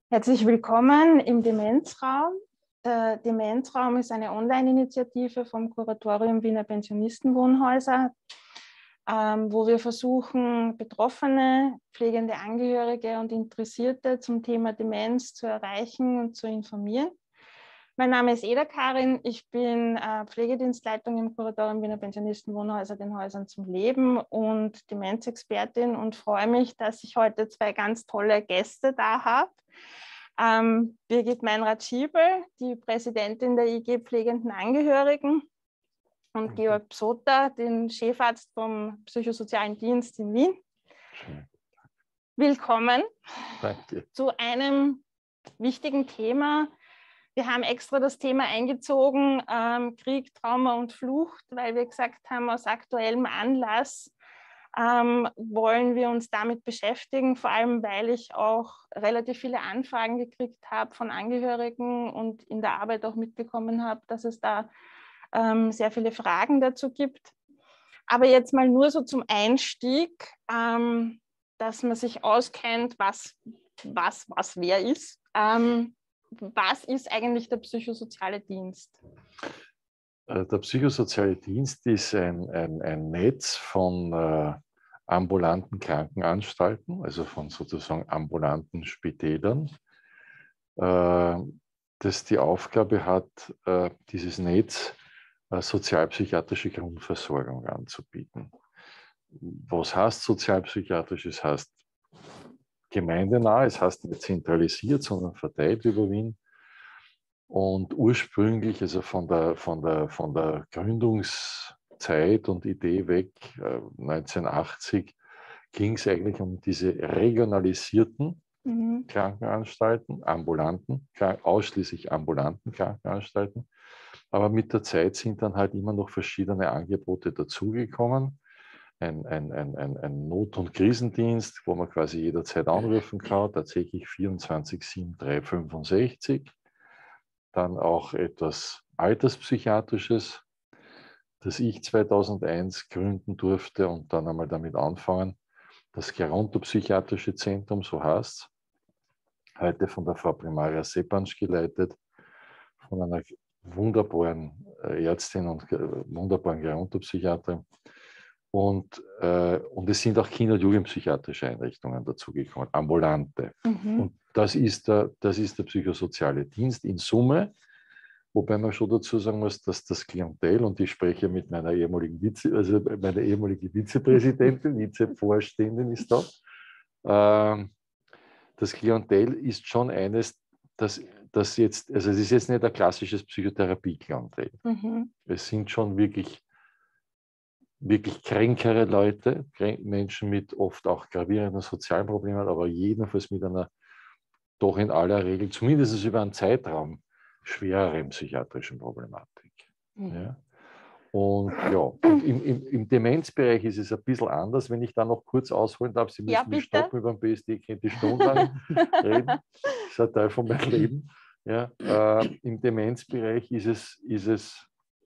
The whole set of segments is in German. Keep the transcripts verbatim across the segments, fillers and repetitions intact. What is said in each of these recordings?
Herzlich willkommen im Demenzraum. Der Demenzraum ist eine Online-Initiative vom Kuratorium Wiener Pensionistenwohnhäuser, ähm, wo wir versuchen, Betroffene, pflegende Angehörige und Interessierte zum Thema Demenz zu erreichen und zu informieren. Mein Name ist Eda Karin, ich bin äh, Pflegedienstleitung im Kuratorium Wiener Pensionistenwohnhäuser, den Häusern zum Leben und Demenzexpertin und freue mich, dass ich heute zwei ganz tolle Gäste da habe. Ähm, Birgit Meinrad-Schiebel, die Präsidentin der I G Pflegenden Angehörigen, und Georg Psoter, den Chefarzt vom Psychosozialen Dienst in Wien. Schön. Willkommen. Danke. Zu einem wichtigen Thema. Wir haben extra das Thema eingezogen, ähm, Krieg, Trauma und Flucht, weil wir gesagt haben, aus aktuellem Anlass ähm, wollen wir uns damit beschäftigen, vor allem weil ich auch relativ viele Anfragen gekriegt habe von Angehörigen und in der Arbeit auch mitbekommen habe, dass es da ähm, sehr viele Fragen dazu gibt. Aber jetzt mal nur so zum Einstieg, ähm, dass man sich auskennt, was, was, was wer ist. Ähm, Was ist eigentlich der psychosoziale Dienst? Der psychosoziale Dienst ist ein, ein, ein Netz von äh, ambulanten Krankenanstalten, also von sozusagen ambulanten Spitälern, äh, das die Aufgabe hat, äh, dieses Netz äh, sozialpsychiatrische Grundversorgung anzubieten. Was heißt sozialpsychiatrisch? Es heißt gemeindenah, es heißt nicht zentralisiert, sondern verteilt über Wien. Und ursprünglich, also von der, von der, von der Gründungszeit und Idee weg, äh, neunzehnhundertachtzig, ging es eigentlich um diese regionalisierten mhm. Krankenanstalten, ambulanten, ausschließlich ambulanten Krankenanstalten. Aber mit der Zeit sind dann halt immer noch verschiedene Angebote dazugekommen. Ein, ein, ein, ein, ein Not- und Krisendienst, wo man quasi jederzeit anrufen kann, tatsächlich vierundzwanzig sieben dreihundertfünfundsechzig. Dann auch etwas Alterspsychiatrisches, das ich zweitausendeins gründen durfte und dann einmal damit anfangen. Das Gerontopsychiatrische Zentrum, so heißt es, heute von der Frau Primaria Sepansch geleitet, von einer wunderbaren Ärztin und wunderbaren Gerontopsychiaterin. Und, äh, und es sind auch Kinder- und Jugendpsychiatrische Einrichtungen dazugekommen, ambulante. Mhm. Und das ist, der, das ist der psychosoziale Dienst in Summe, wobei man schon dazu sagen muss, dass das Klientel, und ich spreche mit meiner ehemaligen, Vize, also meiner ehemaligen Vizepräsidentin, Vizevorständin ist da, äh, das Klientel ist schon eines, das, das jetzt, also es ist jetzt nicht ein klassisches Psychotherapie-Klientel. Mhm. Es sind schon wirklich wirklich kränkere Leute, Menschen mit oft auch gravierenden sozialen Problemen, aber jedenfalls mit einer doch in aller Regel, zumindest über einen Zeitraum, schwereren psychiatrischen Problematik. Mhm. Ja. Und ja, und im, im, im Demenzbereich ist es ein bisschen anders, wenn ich da noch kurz ausholen darf. Sie müssen ja, mich stoppen über den B S D, ich könnte stundenlang reden. Das ist ein Teil von meinem Leben. Ja, äh, im Demenzbereich ist es, ist es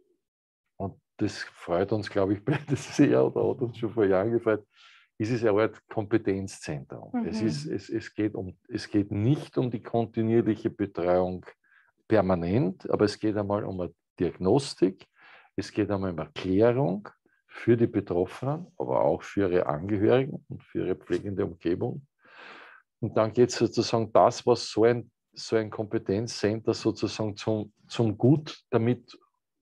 und das freut uns, glaube ich, beide sehr oder hat uns schon vor Jahren gefreut, ist es eine Art Kompetenzzentrum. Mhm. Es, ist, es, es, geht um, es geht nicht um die kontinuierliche Betreuung permanent, aber es geht einmal um eine Diagnostik, es geht einmal um Erklärung für die Betroffenen, aber auch für ihre Angehörigen und für ihre pflegende Umgebung. Und dann geht es sozusagen das, was so ein, so ein Kompetenzcenter sozusagen zum, zum Gut damit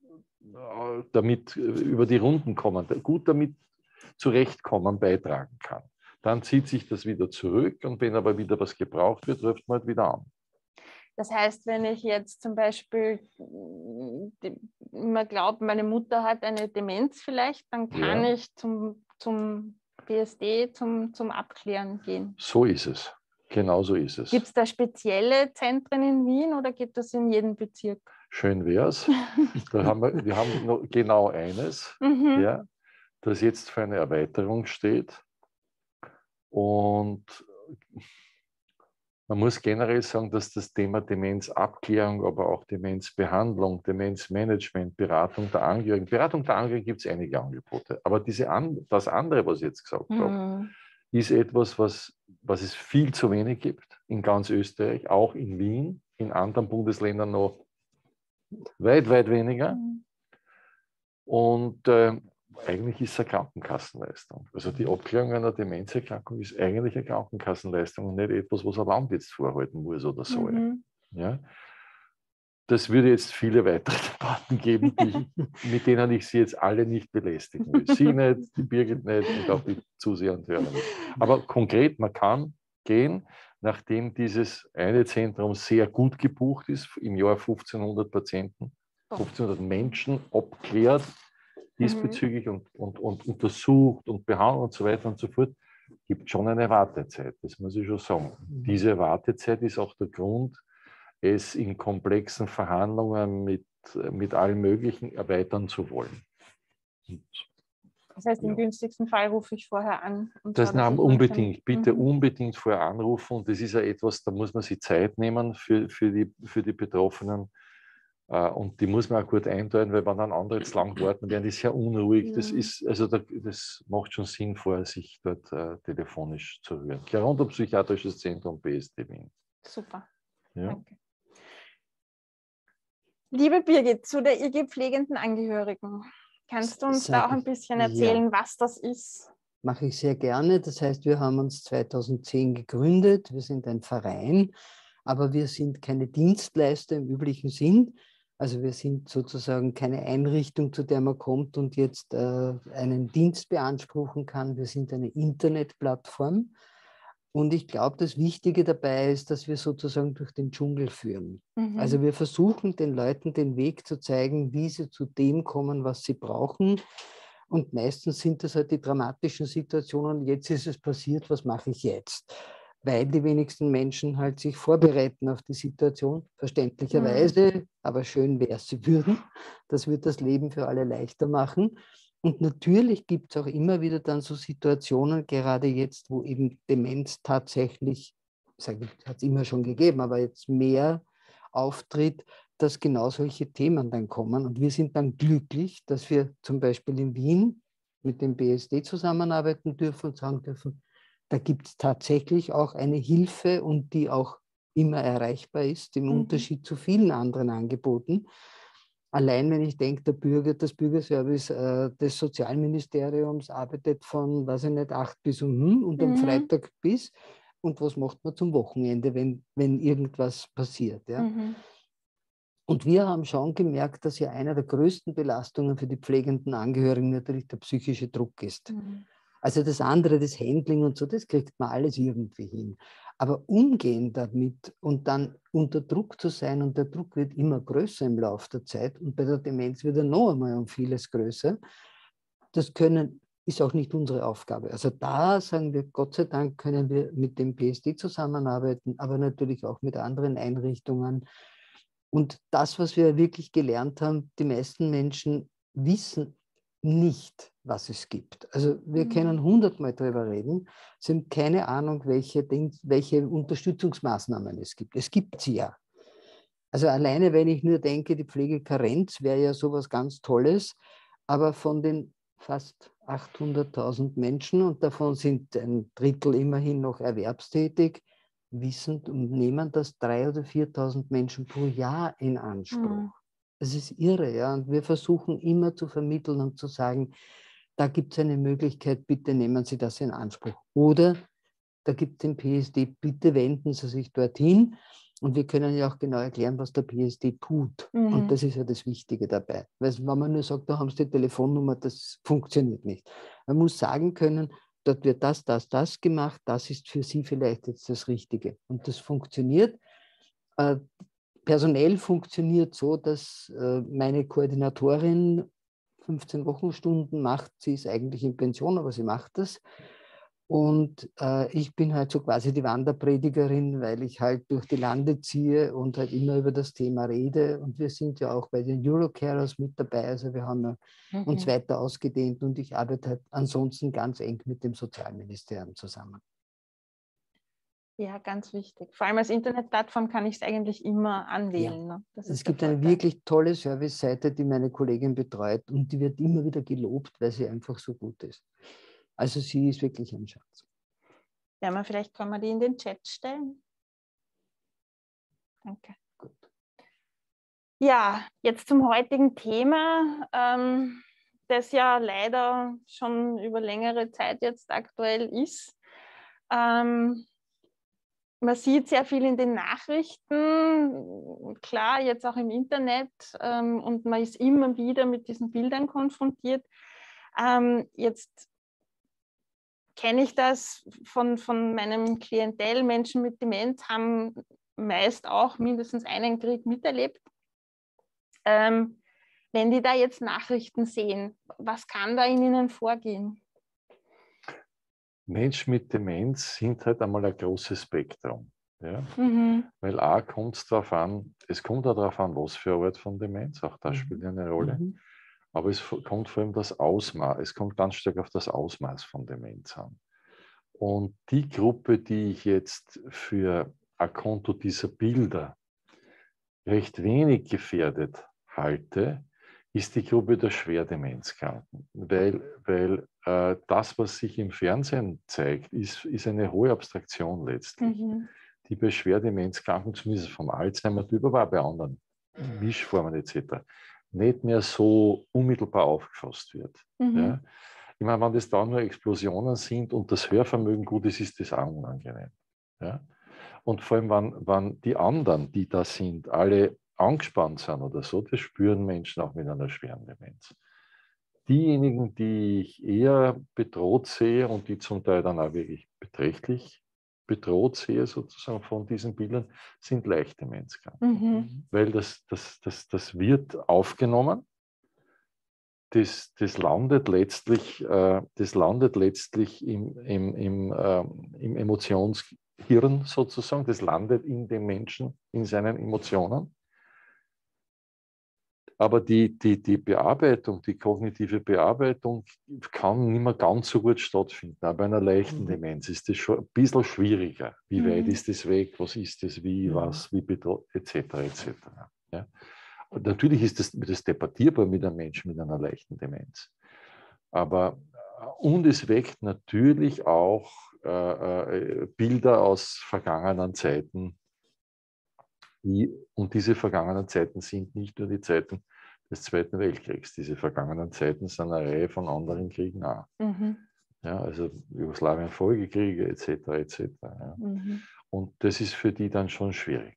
damit über die Runden kommen, gut damit zurechtkommen, beitragen kann. Dann zieht sich das wieder zurück und wenn aber wieder was gebraucht wird, ruft man halt wieder an. Das heißt, wenn ich jetzt zum Beispiel immer glaube, meine Mutter hat eine Demenz vielleicht, dann kann ja. ich zum, zum B S D, zum, zum Abklären gehen. So ist es. Genau so ist es. Gibt es da spezielle Zentren in Wien oder gibt es in jedem Bezirk? Schön wäre es. Da haben wir, wir haben noch genau eines, mhm. ja, das jetzt für eine Erweiterung steht. Und man muss generell sagen, dass das Thema Demenzabklärung, aber auch Demenzbehandlung, Demenzmanagement, Beratung der Angehörigen, Beratung der Angehörigen gibt es einige Angebote. Aber diese an, das andere, was ich jetzt gesagt mhm. habe, ist etwas, was, was es viel zu wenig gibt. in ganz Österreich, auch in Wien, in anderen Bundesländern noch weit, weit weniger. Mhm. Und äh, eigentlich ist es eine Krankenkassenleistung. Also die Abklärung einer Demenzerkrankung ist eigentlich eine Krankenkassenleistung und nicht etwas, was ein Land jetzt vorhalten muss oder soll. Mhm. Ja? Das würde jetzt viele weitere Debatten geben, die, mit denen ich Sie jetzt alle nicht belästigen will. Sie nicht, die Birgit nicht und auch die Zuseher und Hörer nicht. Aber konkret, man kann gehen, nachdem dieses eine Zentrum sehr gut gebucht ist, im Jahr fünfzehnhundert Patienten, fünfzehnhundert Menschen abklärt diesbezüglich mhm. und, und, und untersucht und behandelt und so weiter und so fort, gibt schon eine Wartezeit, das muss ich schon sagen. Diese Wartezeit ist auch der Grund, es in komplexen Verhandlungen mit, mit allen möglichen erweitern zu wollen. Und, das heißt, im ja. günstigsten Fall rufe ich vorher an. Und das nahm unbedingt, bitte mhm. unbedingt vorher anrufen. Und das ist ja etwas, da muss man sich Zeit nehmen für, für, die, für die Betroffenen. Und die muss man auch gut einteilen, weil wenn dann andere jetzt lang warten, werden die sehr unruhig. Ja. Das ist, also da, das macht schon Sinn, vorher sich dort äh, telefonisch zu rühren. Gerontopsychiatrisches Zentrum B S D Wien. Super. Ja. Danke. Liebe Birgit, zu der I G-pflegenden Angehörigen. Kannst du uns Sag da auch ein bisschen erzählen, ja. was das ist? Mache ich sehr gerne. Das heißt, wir haben uns zweitausendzehn gegründet. Wir sind ein Verein, aber wir sind keine Dienstleister im üblichen Sinn. Also wir sind sozusagen keine Einrichtung, zu der man kommt und jetzt äh, einen Dienst beanspruchen kann. Wir sind eine Internetplattform. Und ich glaube, das Wichtige dabei ist, dass wir sozusagen durch den Dschungel führen. Mhm. Also wir versuchen den Leuten den Weg zu zeigen, wie sie zu dem kommen, was sie brauchen. Und meistens sind das halt die dramatischen Situationen. Jetzt ist es passiert, was mache ich jetzt? Weil die wenigsten Menschen halt sich vorbereiten auf die Situation, verständlicherweise. Mhm. Aber schön wäre es, sie würden. Das wird das Leben für alle leichter machen. Und natürlich gibt es auch immer wieder dann so Situationen, gerade jetzt, wo eben Demenz tatsächlich, hat es immer schon gegeben, aber jetzt mehr auftritt, dass genau solche Themen dann kommen. Und wir sind dann glücklich, dass wir zum Beispiel in Wien mit dem B S D zusammenarbeiten dürfen und sagen dürfen, da gibt es tatsächlich auch eine Hilfe und die auch immer erreichbar ist, im mhm. Unterschied zu vielen anderen Angeboten. Allein wenn ich denke, der Bürger, das Bürgerservice äh, des Sozialministeriums arbeitet von, weiß ich nicht, acht bis um hm, und am mhm. Freitag bis. Und was macht man zum Wochenende, wenn, wenn irgendwas passiert? Ja? Mhm. Und wir haben schon gemerkt, dass ja einer der größten Belastungen für die pflegenden Angehörigen natürlich der psychische Druck ist. Mhm. Also das andere, das Handling und so, das kriegt man alles irgendwie hin. Aber umgehen damit und dann unter Druck zu sein, und der Druck wird immer größer im Laufe der Zeit und bei der Demenz wird er noch einmal um vieles größer, das können, ist auch nicht unsere Aufgabe. Also da sagen wir, Gott sei Dank können wir mit dem P S D zusammenarbeiten, aber natürlich auch mit anderen Einrichtungen. Und das, was wir wirklich gelernt haben, die meisten Menschen wissen nicht, was es gibt. Also wir mhm. können hundertmal darüber reden, sie haben keine Ahnung, welche, welche Unterstützungsmaßnahmen es gibt. Es gibt sie ja. Also alleine, wenn ich nur denke, die Pflegekarenz wäre ja sowas ganz Tolles, aber von den fast achthunderttausend Menschen, und davon sind ein Drittel immerhin noch erwerbstätig, wissen und nehmen das dreitausend oder viertausend Menschen pro Jahr in Anspruch. Mhm. Das ist irre, ja. Und wir versuchen immer zu vermitteln und zu sagen, da gibt es eine Möglichkeit, bitte nehmen Sie das in Anspruch. Oder da gibt es den P S D, bitte wenden Sie sich dorthin. Und wir können ja auch genau erklären, was der P S D tut. Mhm. Und das ist ja das Wichtige dabei. Weil wenn man nur sagt, da haben Sie die Telefonnummer, das funktioniert nicht. Man muss sagen können, dort wird das, das, das gemacht, das ist für Sie vielleicht jetzt das Richtige. Und das funktioniert. Äh, personell funktioniert so, dass äh, meine Koordinatorin fünfzehn Wochenstunden macht. Sie ist eigentlich in Pension, aber sie macht das. Und äh, ich bin halt so quasi die Wanderpredigerin, weil ich halt durch die Lande ziehe und halt immer über das Thema rede. Und wir sind ja auch bei den Eurocarers mit dabei. Also wir haben ja mhm. uns weiter ausgedehnt und ich arbeite halt ansonsten ganz eng mit dem Sozialministerium zusammen. Ja, ganz wichtig. Vor allem als Internetplattform kann ich es eigentlich immer anwählen. Ja. Ne? Das es gibt eine wirklich tolle Service-Seite, die meine Kollegin betreut und die wird immer wieder gelobt, weil sie einfach so gut ist. Also sie ist wirklich ein Schatz. Ja, aber vielleicht können wir die in den Chat stellen. Danke. Gut. Ja, jetzt zum heutigen Thema, ähm, das ja leider schon über längere Zeit jetzt aktuell ist. Ähm, man sieht sehr viel in den Nachrichten, klar, jetzt auch im Internet, ähm, und man ist immer wieder mit diesen Bildern konfrontiert. Ähm, jetzt kenne ich das von, von meinem Klientel. Menschen mit Demenz haben meist auch mindestens einen Krieg miterlebt. Ähm, wenn die da jetzt Nachrichten sehen, was kann da in ihnen vorgehen? Menschen mit Demenz sind halt einmal ein großes Spektrum. Ja? Mhm. Weil A kommt es darauf an, es kommt auch darauf an, was für eine Art von Demenz, auch das Mhm. spielt eine Rolle. Mhm. Aber es kommt vor allem das Ausmaß, es kommt ganz stark auf das Ausmaß von Demenz an. Und die Gruppe, die ich jetzt für ein Konto dieser Bilder recht wenig gefährdet halte, ist die Gruppe der Schwerdemenzkranken. Weil, weil äh, das, was sich im Fernsehen zeigt, ist, ist eine hohe Abstraktion letztlich, Mhm. die bei Schwerdemenzkranken, zumindest vom Alzheimer-Typ, aber auch bei anderen Mischformen et cetera, nicht mehr so unmittelbar aufgefasst wird. Mhm. Ja? Ich meine, wenn das da nur Explosionen sind und das Hörvermögen gut ist, ist das auch unangenehm. Ja? Und vor allem, wenn, wenn die anderen, die da sind, alle angespannt sind oder so, das spüren Menschen auch mit einer schweren Demenz. Diejenigen, die ich eher bedroht sehe und die zum Teil dann auch wirklich beträchtlich bedroht sehe, sozusagen von diesen Bildern, sind Leichtdemenzkranke. Mhm. Weil das, das, das, das wird aufgenommen, das, das landet letztlich, äh, das landet letztlich im, im, im, äh, im Emotionshirn sozusagen, das landet in dem Menschen, in seinen Emotionen. Aber die, die, die Bearbeitung, die kognitive Bearbeitung kann nicht mehr ganz so gut stattfinden. Auch bei einer leichten Mhm. Demenz ist das schon ein bisschen schwieriger. Wie Mhm. weit ist das weg? Was ist das? Wie, Mhm. was, wie bedroht, et cetera et cetera. Ja? Und natürlich ist das, das debattierbar mit einem Menschen mit einer leichten Demenz. Aber, und es weckt natürlich auch äh, Bilder aus vergangenen Zeiten. Die, und diese vergangenen Zeiten sind nicht nur die Zeiten des Zweiten Weltkriegs. Diese vergangenen Zeiten sind eine Reihe von anderen Kriegen auch. Mhm. Ja, also Jugoslawien-Folgekriege et cetera et cetera. Ja. Mhm. Und das ist für die dann schon schwierig.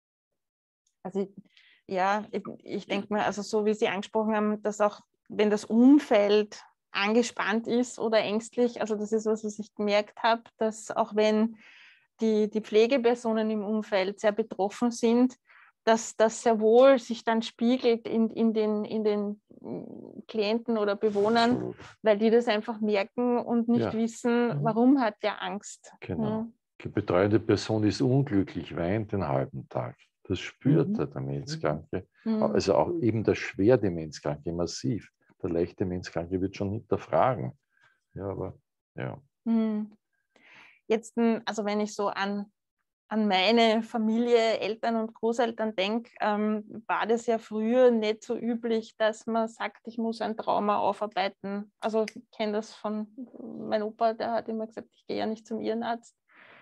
Also ich, ja, ich, ich denke mal, also so wie Sie angesprochen haben, dass auch wenn das Umfeld angespannt ist oder ängstlich, also das ist was, was ich gemerkt habe, dass auch wenn die, die Pflegepersonen im Umfeld sehr betroffen sind, dass das sehr wohl sich dann spiegelt in, in, den, in den Klienten oder Bewohnern, Absolut. weil die das einfach merken und nicht Ja. wissen, warum hat der Angst. Genau. Mhm. Die betreuende Person ist unglücklich, weint den halben Tag. Das spürt Mhm. der Demenzkranke. Mhm. Also auch eben der Schwerdemenzkranke massiv. Der Leichtdemenzkranke wird schon hinterfragen. Ja, aber ja. Mhm. Jetzt, also wenn ich so an, an meine Familie, Eltern und Großeltern denke, ähm, war das ja früher nicht so üblich, dass man sagt, ich muss ein Trauma aufarbeiten. Also ich kenne das von meinem Opa, der hat immer gesagt, ich gehe ja nicht zum Irrenarzt.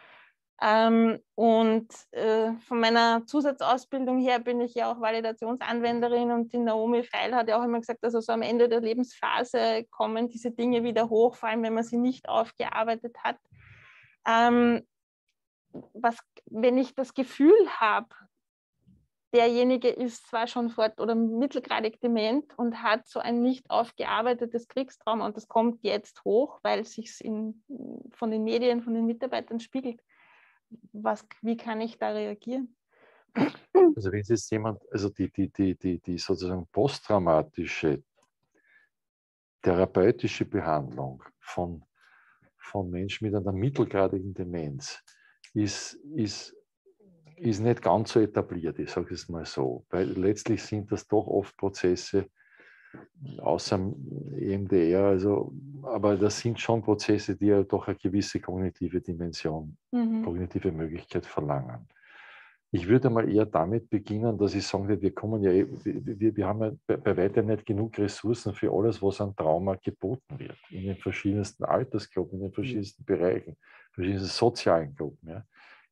Ähm, und äh, von meiner Zusatzausbildung her bin ich ja auch Validationsanwenderin und die Naomi Feil hat ja auch immer gesagt, also so am Ende der Lebensphase kommen diese Dinge wieder hoch, vor allem wenn man sie nicht aufgearbeitet hat. Ähm, was, wenn ich das Gefühl habe, derjenige ist zwar schon fort oder mittelgradig dement und hat so ein nicht aufgearbeitetes Kriegstrauma und das kommt jetzt hoch, weil es sich von den Medien, von den Mitarbeitern spiegelt. Was, wie kann ich da reagieren? Also wenn es jetzt jemand, also die, die, die, die, die sozusagen posttraumatische therapeutische Behandlung von, von Menschen mit einer mittelgradigen Demenz ist, ist, ist nicht ganz so etabliert, ich sage es mal so, weil letztlich sind das doch oft Prozesse, außer E M D R, also, aber das sind schon Prozesse, die ja doch eine gewisse kognitive Dimension, mhm. kognitive Möglichkeit verlangen. Ich würde mal eher damit beginnen, dass ich sagen würde, wir kommen ja, wir, wir haben ja bei, bei weitem nicht genug Ressourcen für alles, was an Trauma geboten wird, in den verschiedensten Altersgruppen, in den verschiedensten mhm. Bereichen, verschiedensten sozialen Gruppen. Ja.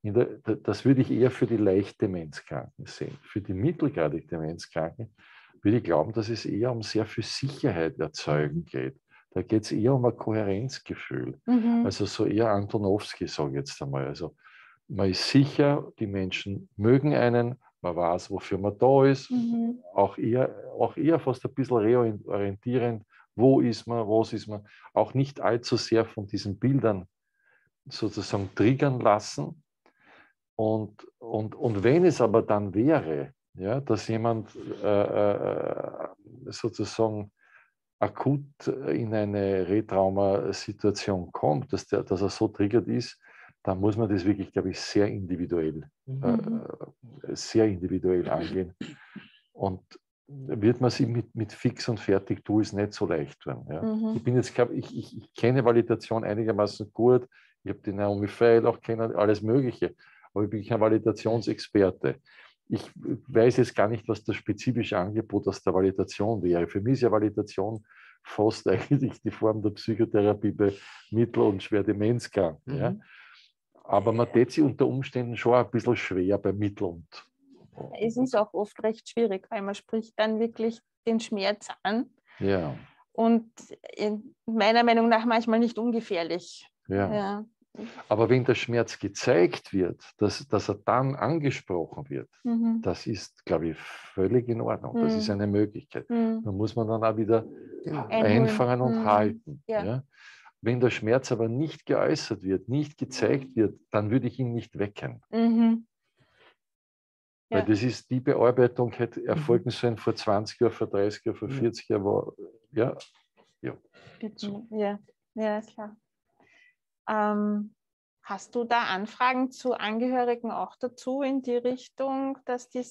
in der, das würde ich eher für die leicht Demenzkranken sehen. Für die mittelgradig Demenzkranken würde ich glauben, dass es eher um sehr viel Sicherheit erzeugen geht. Da geht es eher um ein Kohärenzgefühl. Mhm. Also so eher Antonowski, sage ich jetzt einmal. Also man ist sicher, die Menschen mögen einen, man weiß, wofür man da ist. Mhm. Auch, eher, auch eher fast ein bisschen reorientierend, wo ist man, was ist man. Auch nicht allzu sehr von diesen Bildern sozusagen triggern lassen. Und, und, und wenn es aber dann wäre, ja, dass jemand äh, äh, sozusagen akut in eine Retrauma-Situation kommt, dass, der, dass er so triggert ist, dann muss man das wirklich, glaube ich, sehr individuell, mhm. äh, sehr individuell angehen. Und wird man sich mit, mit Fix- und Fertig-Tools nicht so leicht tun. Ja. Mhm. Ich bin jetzt, glaube ich, ich, ich kenne Validation einigermaßen gut. Ich habe die Naomi Feil auch kennen, alles Mögliche. Aber ich bin kein Validationsexperte. Ich weiß jetzt gar nicht, was das spezifische Angebot aus der Validation wäre. Für mich ist ja Validation fast eigentlich die Form der Psychotherapie bei mittel- und schwer Demenzkranken. Mhm. Ja. Aber man tät sich unter Umständen schon ein bisschen schwer bei mittel- und es ist auch oft recht schwierig, weil man spricht dann wirklich den Schmerz an. Ja. Und in meiner Meinung nach manchmal nicht ungefährlich. Ja. Ja. Aber wenn der Schmerz gezeigt wird, dass, dass er dann angesprochen wird, mhm. das ist, glaube ich, völlig in Ordnung. Mhm. Das ist eine Möglichkeit. Mhm. Da muss man dann auch wieder ja. einfangen und mhm. halten. Ja. Ja. Wenn der Schmerz aber nicht geäußert wird, nicht gezeigt wird, dann würde ich ihn nicht wecken. Mhm. Weil ja. das ist die Bearbeitung, hätte erfolgen sollen vor zwanzig Jahren, vor dreißig Jahren, vor vierzig Jahren. War, ja, ja. So. Ja, ja, klar. Ähm, hast du da Anfragen zu Angehörigen auch dazu in die Richtung, dass die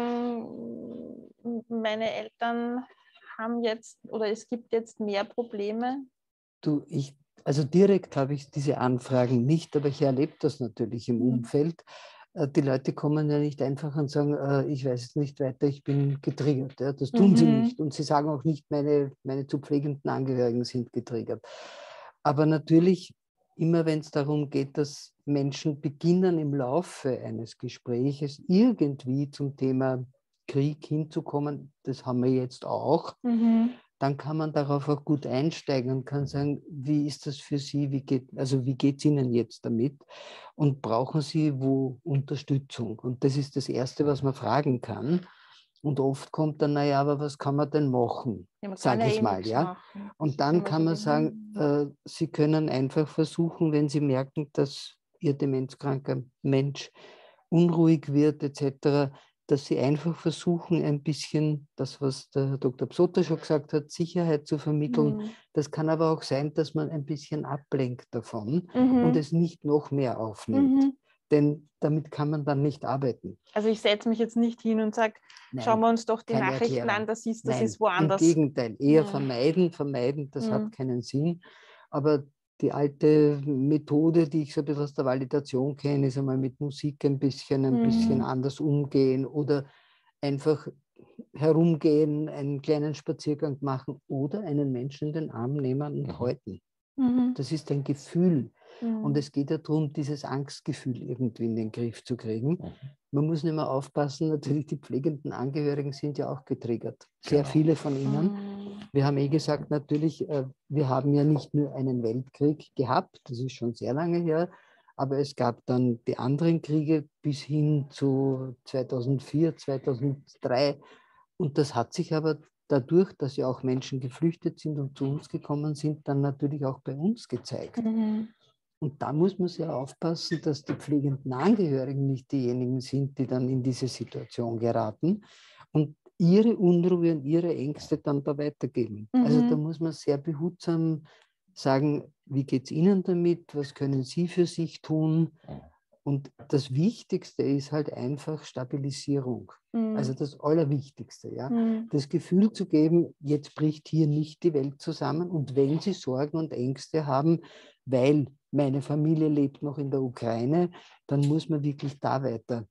sagen, meine Eltern haben jetzt oder es gibt jetzt mehr Probleme? Du, ich, also direkt habe ich diese Anfragen nicht, aber ich erlebe das natürlich im mhm. Umfeld. Die Leute kommen ja nicht einfach und sagen, ich weiß es nicht weiter, ich bin getriggert. Ja, das tun mhm. sie nicht. Und sie sagen auch nicht, meine, meine zu pflegenden Angehörigen sind getriggert. Aber natürlich, immer wenn es darum geht, dass Menschen beginnen im Laufe eines Gespräches irgendwie zum Thema Krieg hinzukommen, das haben wir jetzt auch, mhm. dann kann man darauf auch gut einsteigen und kann sagen, wie ist das für Sie, wie geht, also wie geht es Ihnen jetzt damit und brauchen Sie wo Unterstützung? Und das ist das Erste, was man fragen kann. Und oft kommt dann, naja, aber was kann man denn machen, ja, sage ich mal. Ja? Und dann kann man sagen, äh, Sie können einfach versuchen, wenn Sie merken, dass Ihr demenzkranker Mensch unruhig wird et cetera, dass Sie einfach versuchen, ein bisschen das, was der Herr Doktor Psotter schon gesagt hat, Sicherheit zu vermitteln. Mhm. Das kann aber auch sein, dass man ein bisschen ablenkt davon mhm. und es nicht noch mehr aufnimmt. Mhm. Denn damit kann man dann nicht arbeiten. Also ich setze mich jetzt nicht hin und sage, schauen wir uns doch die Nachrichten Erklärung. an, das ist, das Nein, ist woanders. Im Gegenteil, eher mhm. vermeiden, vermeiden, das mhm. hat keinen Sinn. Aber die alte Methode, die ich so ein bisschen aus der Validation kenne, ist einmal mit Musik ein bisschen, ein mhm. bisschen anders umgehen oder einfach herumgehen, einen kleinen Spaziergang machen oder einen Menschen in den Arm nehmen und mhm. halten. Mhm. Das ist ein Gefühl. Mhm. Und es geht ja darum, dieses Angstgefühl irgendwie in den Griff zu kriegen. Mhm. Man muss nicht mehr aufpassen, natürlich die pflegenden Angehörigen sind ja auch getriggert. Sehr genau. viele von ihnen. Mhm. Wir haben eh gesagt, natürlich, wir haben ja nicht nur einen Weltkrieg gehabt, das ist schon sehr lange her, aber es gab dann die anderen Kriege bis hin zu zweitausendvier, zweitausenddrei. Und das hat sich aber dadurch, dass ja auch Menschen geflüchtet sind und zu uns gekommen sind, dann natürlich auch bei uns gezeigt. Mhm. Und da muss man sehr aufpassen, dass die pflegenden Angehörigen nicht diejenigen sind, die dann in diese Situation geraten und ihre Unruhe und ihre Ängste dann da weitergeben. Mhm. Also da muss man sehr behutsam sagen, wie geht es Ihnen damit, was können Sie für sich tun? Und das Wichtigste ist halt einfach Stabilisierung. Mhm. Also das Allerwichtigste. Ja? Mhm. Das Gefühl zu geben, jetzt bricht hier nicht die Welt zusammen. Und wenn Sie Sorgen und Ängste haben, weil meine Familie lebt noch in der Ukraine, dann muss man wirklich da weiter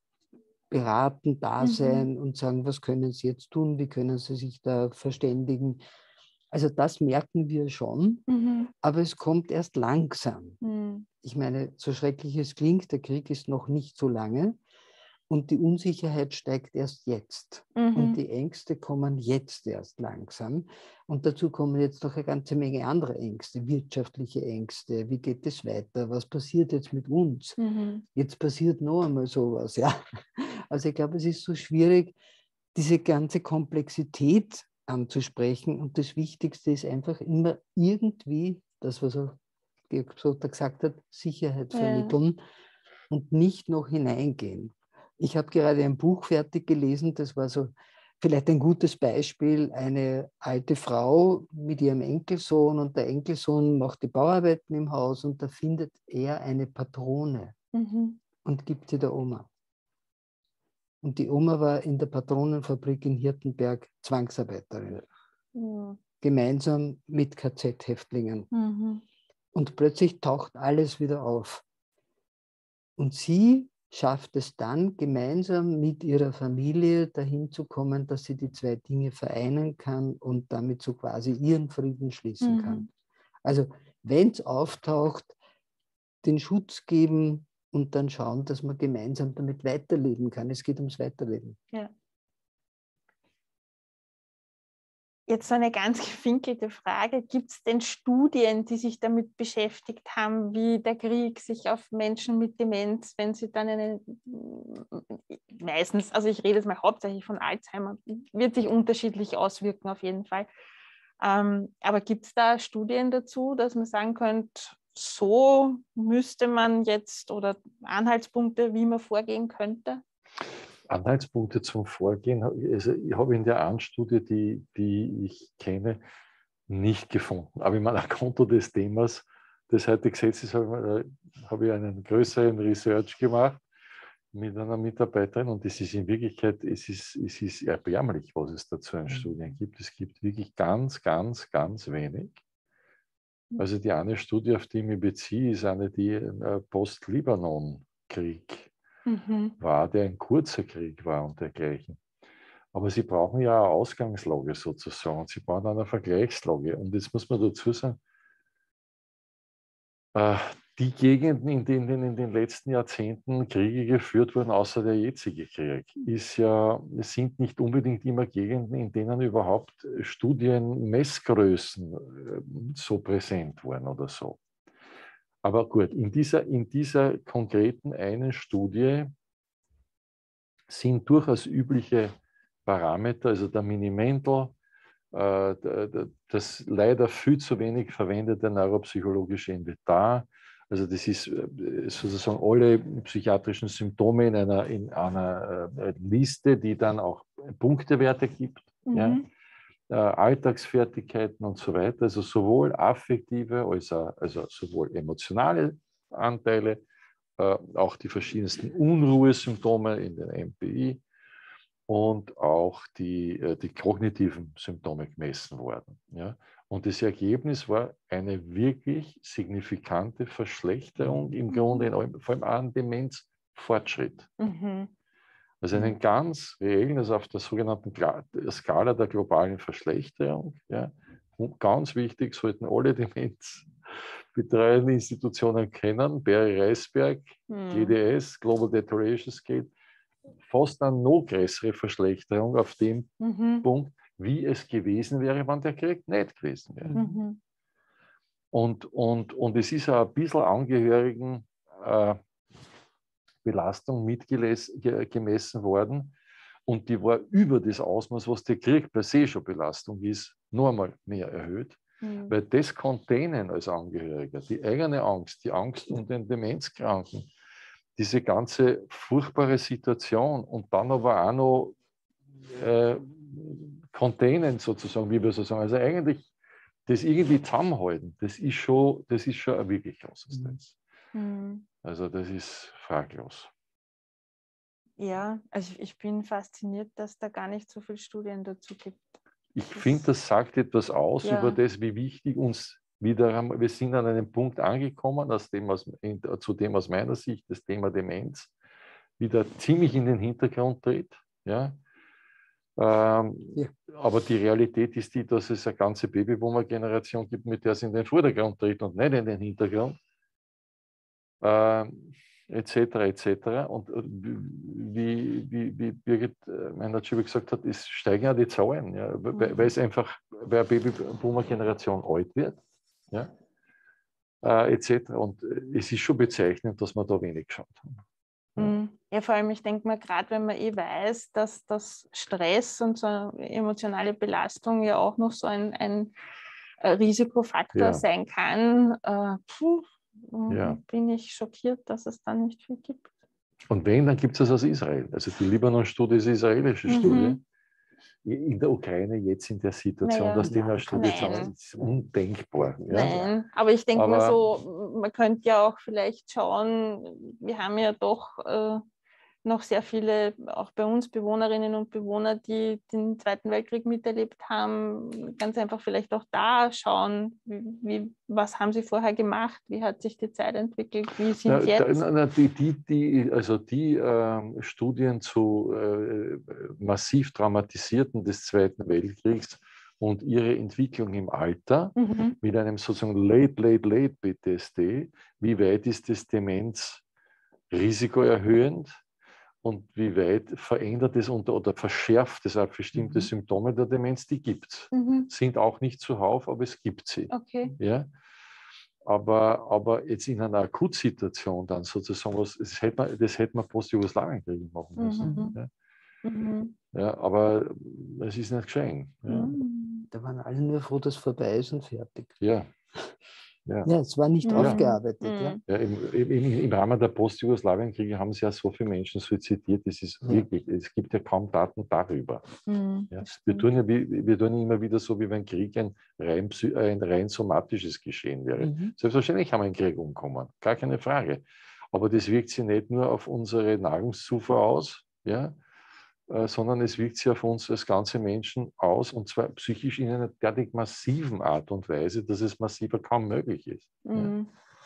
beraten, da sein mhm. und sagen, was können Sie jetzt tun, wie können Sie sich da verständigen. Also das merken wir schon, Mhm. aber es kommt erst langsam. Mhm. Ich meine, so schrecklich es klingt, der Krieg ist noch nicht so lange und die Unsicherheit steigt erst jetzt. Mhm. Und die Ängste kommen jetzt erst langsam. Und dazu kommen jetzt noch eine ganze Menge andere Ängste, wirtschaftliche Ängste. Wie geht es weiter? Was passiert jetzt mit uns? Mhm. Jetzt passiert noch einmal sowas. Ja? Also ich glaube, es ist so schwierig, diese ganze Komplexität anzusprechen. Und das Wichtigste ist einfach immer irgendwie, das, was auch Georg Psotter gesagt hat, Sicherheit Ja. vermitteln und nicht noch hineingehen. Ich habe gerade ein Buch fertig gelesen, das war so vielleicht ein gutes Beispiel, eine alte Frau mit ihrem Enkelsohn und der Enkelsohn macht die Bauarbeiten im Haus und da findet er eine Patrone Mhm. und gibt sie der Oma. Und die Oma war in der Patronenfabrik in Hirtenberg Zwangsarbeiterin, Ja. gemeinsam mit K Z-Häftlingen. Mhm. Und plötzlich taucht alles wieder auf. Und sie schafft es dann, gemeinsam mit ihrer Familie dahin zu kommen, dass sie die zwei Dinge vereinen kann und damit so quasi ihren Frieden schließen Mhm. kann. Also wenn es auftaucht, den Schutz geben und dann schauen, dass man gemeinsam damit weiterleben kann. Es geht ums Weiterleben. Ja. Jetzt so eine ganz gefinkelte Frage. Gibt es denn Studien, die sich damit beschäftigt haben, wie der Krieg sich auf Menschen mit Demenz, wenn sie dann eine, meistens, also ich rede jetzt mal hauptsächlich von Alzheimer, wird sich unterschiedlich auswirken auf jeden Fall. Ähm, aber gibt es da Studien dazu, dass man sagen könnte, so müsste man jetzt oder Anhaltspunkte, wie man vorgehen könnte? Anhaltspunkte zum Vorgehen, also ich habe in der einen Studie, die, die ich kenne, nicht gefunden. Aber ich meine, aufgrund des Themas des heutigen Gesetzes habe ich, habe ich einen größeren Research gemacht mit einer Mitarbeiterin und es ist in Wirklichkeit, es ist, es ist erbärmlich, was es dazu an Studien gibt. Es gibt wirklich ganz, ganz, ganz wenig. Also die eine Studie, auf die ich mich beziehe, ist eine, die äh, Post-Libanon-Krieg Mhm. war, der ein kurzer Krieg war und dergleichen. Aber sie brauchen ja eine Ausgangslage sozusagen und sie brauchen eine Vergleichslage. Und jetzt muss man dazu sagen, äh, die Gegenden, in denen in den letzten Jahrzehnten Kriege geführt wurden, außer der jetzige Krieg, ist ja, sind nicht unbedingt immer Gegenden, in denen überhaupt Studien, Messgrößen äh, so präsent waren oder so. Aber gut, in dieser, in dieser konkreten einen Studie sind durchaus übliche Parameter, also der Mini-Mental, äh, das leider viel zu wenig verwendete neuropsychologische Inventar, also das ist sozusagen alle psychiatrischen Symptome in einer, in einer Liste, die dann auch Punktewerte gibt, mhm. ja? Alltagsfertigkeiten und so weiter, also sowohl affektive als auch, also sowohl emotionale Anteile, auch die verschiedensten Unruhesymptome in den M P I und auch die, die kognitiven Symptome gemessen worden. Ja. Und das Ergebnis war eine wirklich signifikante Verschlechterung im Grunde, in allem, vor allem an Demenzfortschritt. Mhm. Also einen ganz reellen, also auf der sogenannten Skala der globalen Verschlechterung. Ja. Und ganz wichtig, sollten alle demenzbetreuenden Institutionen kennen, Berry-Reisberg, mhm. G D S, Global Deterioration Scale, fast eine noch größere Verschlechterung auf dem mhm. Punkt, wie es gewesen wäre, wenn der Krieg nicht gewesen wäre. Mhm. Und, und, und es ist auch ein bisschen Angehörigen äh, Belastung mitgemessen worden und die war über das Ausmaß, was der Krieg per se schon Belastung ist, noch einmal mehr erhöht, mhm. weil das Containen als Angehöriger, die eigene Angst, die Angst um den Demenzkranken, diese ganze furchtbare Situation und dann aber auch noch äh, Containen sozusagen, wie wir so sagen. Also eigentlich das irgendwie zusammenhalten, das ist schon, das ist schon wirklich großes Netz. Mhm. Also das ist fraglos. Ja, also ich bin fasziniert, dass da gar nicht so viele Studien dazu gibt. Ich finde, das sagt etwas aus ja. über das, wie wichtig uns wieder, wir sind an einem Punkt angekommen, aus dem, aus, zu dem aus meiner Sicht das Thema Demenz wieder ziemlich in den Hintergrund tritt. Ja? Ähm, Ja. Aber die Realität ist die, dass es eine ganze Babyboomer-Generation gibt, mit der es in den Vordergrund tritt und nicht in den Hintergrund. Ähm, etc. etc. Und wie, wie, wie Birgit Meinert-Schieber gesagt hat, es steigen ja die Zahlen, ja, weil, weil es einfach, weil eine Babyboomer-Generation alt wird, ja, äh, et cetera. Und es ist schon bezeichnend, dass wir da wenig geschaut haben. Ja, ja, vor allem, ich denke mal, gerade wenn man eh weiß, dass das Stress und so eine emotionale Belastung ja auch noch so ein, ein Risikofaktor Ja. sein kann, äh, puh, Ja. bin ich schockiert, dass es dann nicht viel gibt. Und wenn, dann gibt es das aus Israel. Also die Libanon-Studie ist eine israelische Mhm. Studie. In der Ukraine jetzt in der Situation, Naja, dass die in der Studie nein. sind, ist undenkbar. Ja? Nein, aber ich denke mal Aber- so, man könnte ja auch vielleicht schauen, wir haben ja doch äh, noch sehr viele, auch bei uns Bewohnerinnen und Bewohner, die den Zweiten Weltkrieg miterlebt haben, ganz einfach vielleicht auch da schauen, wie, wie, was haben sie vorher gemacht, wie hat sich die Zeit entwickelt, wie sind Na, jetzt? da, na, die, die, die, also die ähm, Studien zu äh, massiv Traumatisierten des Zweiten Weltkriegs und ihre Entwicklung im Alter Mhm. mit einem sozusagen late, late, late P T S D, wie weit ist das Demenz risikoerhöhend? Und wie weit verändert es unter, oder verschärft es auch bestimmte Mhm. Symptome der Demenz? Die gibt es. Mhm. Sind auch nicht zuhauf, aber es gibt sie. Okay. Ja? Aber, aber jetzt in einer Akutsituation dann sozusagen, was, das hätte man, das hätte man Post-Jugoslawienkrieg machen müssen. Mhm. Ja? Mhm. Ja, aber es ist nicht geschehen. Ja. Mhm. Da waren alle nur froh, dass es vorbei ist und fertig. Ja. Ja. Ja, es war nicht Mhm. aufgearbeitet. Mhm. Ja. Ja, im, im, Im Rahmen der Post-Jugoslawienkriege haben sich ja so viele Menschen suizidiert, das ist Ja. wirklich, es gibt ja kaum Daten darüber. Mhm. Ja. Das Wir, stimmt. tun ja, wir, wir tun immer wieder so, wie wenn Krieg ein rein, psy- ein rein somatisches Geschehen wäre. Mhm. Selbstverständlich haben wir einen Krieg umkommen, gar keine Frage. Aber das wirkt sich nicht nur auf unsere Nahrungszufuhr aus, ja, äh, sondern es wirkt sich auf uns als ganze Menschen aus, und zwar psychisch in einer derartig massiven Art und Weise, dass es massiver kaum möglich ist. Ja. Mhm.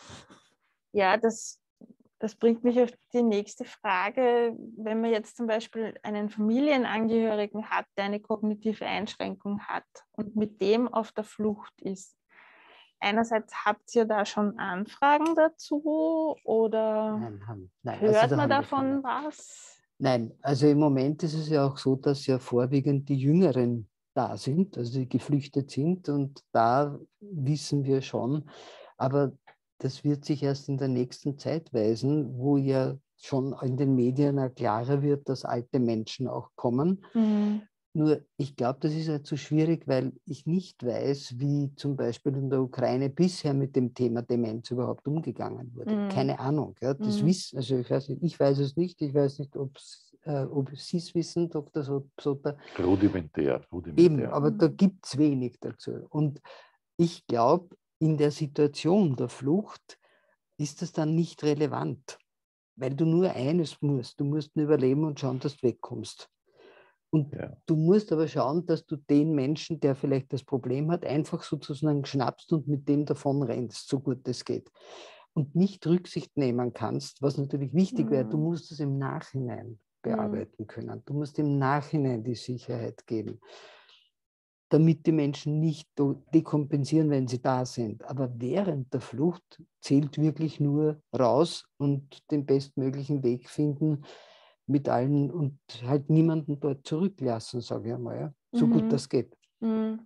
Ja, das, das bringt mich auf die nächste Frage. Wenn man jetzt zum Beispiel einen Familienangehörigen hat, der eine kognitive Einschränkung hat und mit dem auf der Flucht ist, einerseits habt ihr da schon Anfragen dazu oder Nein, haben, nein, hört also da man haben wir davon keine. was? Nein, also im Moment ist es ja auch so, dass ja vorwiegend die Jüngeren da sind, also die geflüchtet sind, und da wissen wir schon, aber das wird sich erst in der nächsten Zeit weisen, wo ja schon in den Medien auch klarer wird, dass alte Menschen auch kommen. Mhm. Nur ich glaube, das ist ja zu schwierig, weil ich nicht weiß, wie zum Beispiel in der Ukraine bisher mit dem Thema Demenz überhaupt umgegangen wurde. Mhm. Keine Ahnung. Ja, das Mhm. wissen, also ich weiß nicht, ich weiß es nicht, ich weiß nicht, äh, ob Sie es wissen, Doktor Soter. Rudimentär, rudimentär. Eben, aber da gibt es wenig dazu. Und ich glaube, in der Situation der Flucht ist das dann nicht relevant, weil du nur eines musst. Du musst nur überleben und schauen, dass du wegkommst. Und Ja. du musst aber schauen, dass du den Menschen, der vielleicht das Problem hat, einfach sozusagen schnappst und mit dem davon rennst, so gut es geht. Und nicht Rücksicht nehmen kannst, was natürlich wichtig Mhm. wäre, du musst es im Nachhinein bearbeiten können. Du musst im Nachhinein die Sicherheit geben, damit die Menschen nicht dekompensieren, wenn sie da sind. Aber während der Flucht zählt wirklich nur raus und den bestmöglichen Weg finden mit allen und halt niemanden dort zurücklassen, sage ich einmal. Ja? So Mhm. gut das geht. Mhm.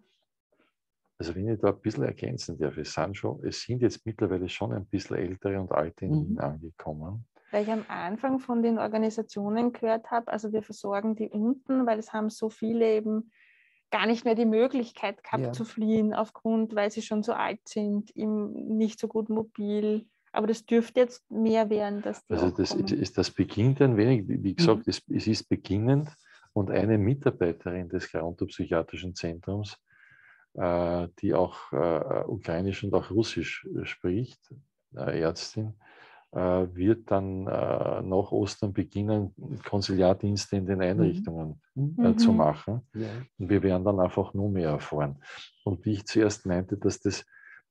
Also wenn ich da ein bisschen ergänzen darf, es sind, schon, es sind jetzt mittlerweile schon ein bisschen ältere und alte in Wien Mhm. angekommen. Weil ich am Anfang von den Organisationen gehört habe, also wir versorgen die unten, weil es haben so viele eben gar nicht mehr die Möglichkeit gehabt Ja. zu fliehen, aufgrund, weil sie schon so alt sind, eben nicht so gut mobil. Aber das dürfte jetzt mehr werden, dass die Also auch das, kommen. ist, ist, das beginnt ein wenig, wie gesagt, Mhm. es, es ist beginnend, und eine Mitarbeiterin des Gerontopsychiatrischen Zentrums, äh, die auch äh, Ukrainisch und auch Russisch spricht, äh, Ärztin, äh, wird dann äh, nach Ostern beginnen, Konsiliardienste in den Einrichtungen Mhm. äh, zu Mhm. machen. Ja. Und wir werden dann einfach nur mehr erfahren. Und wie ich zuerst meinte, dass das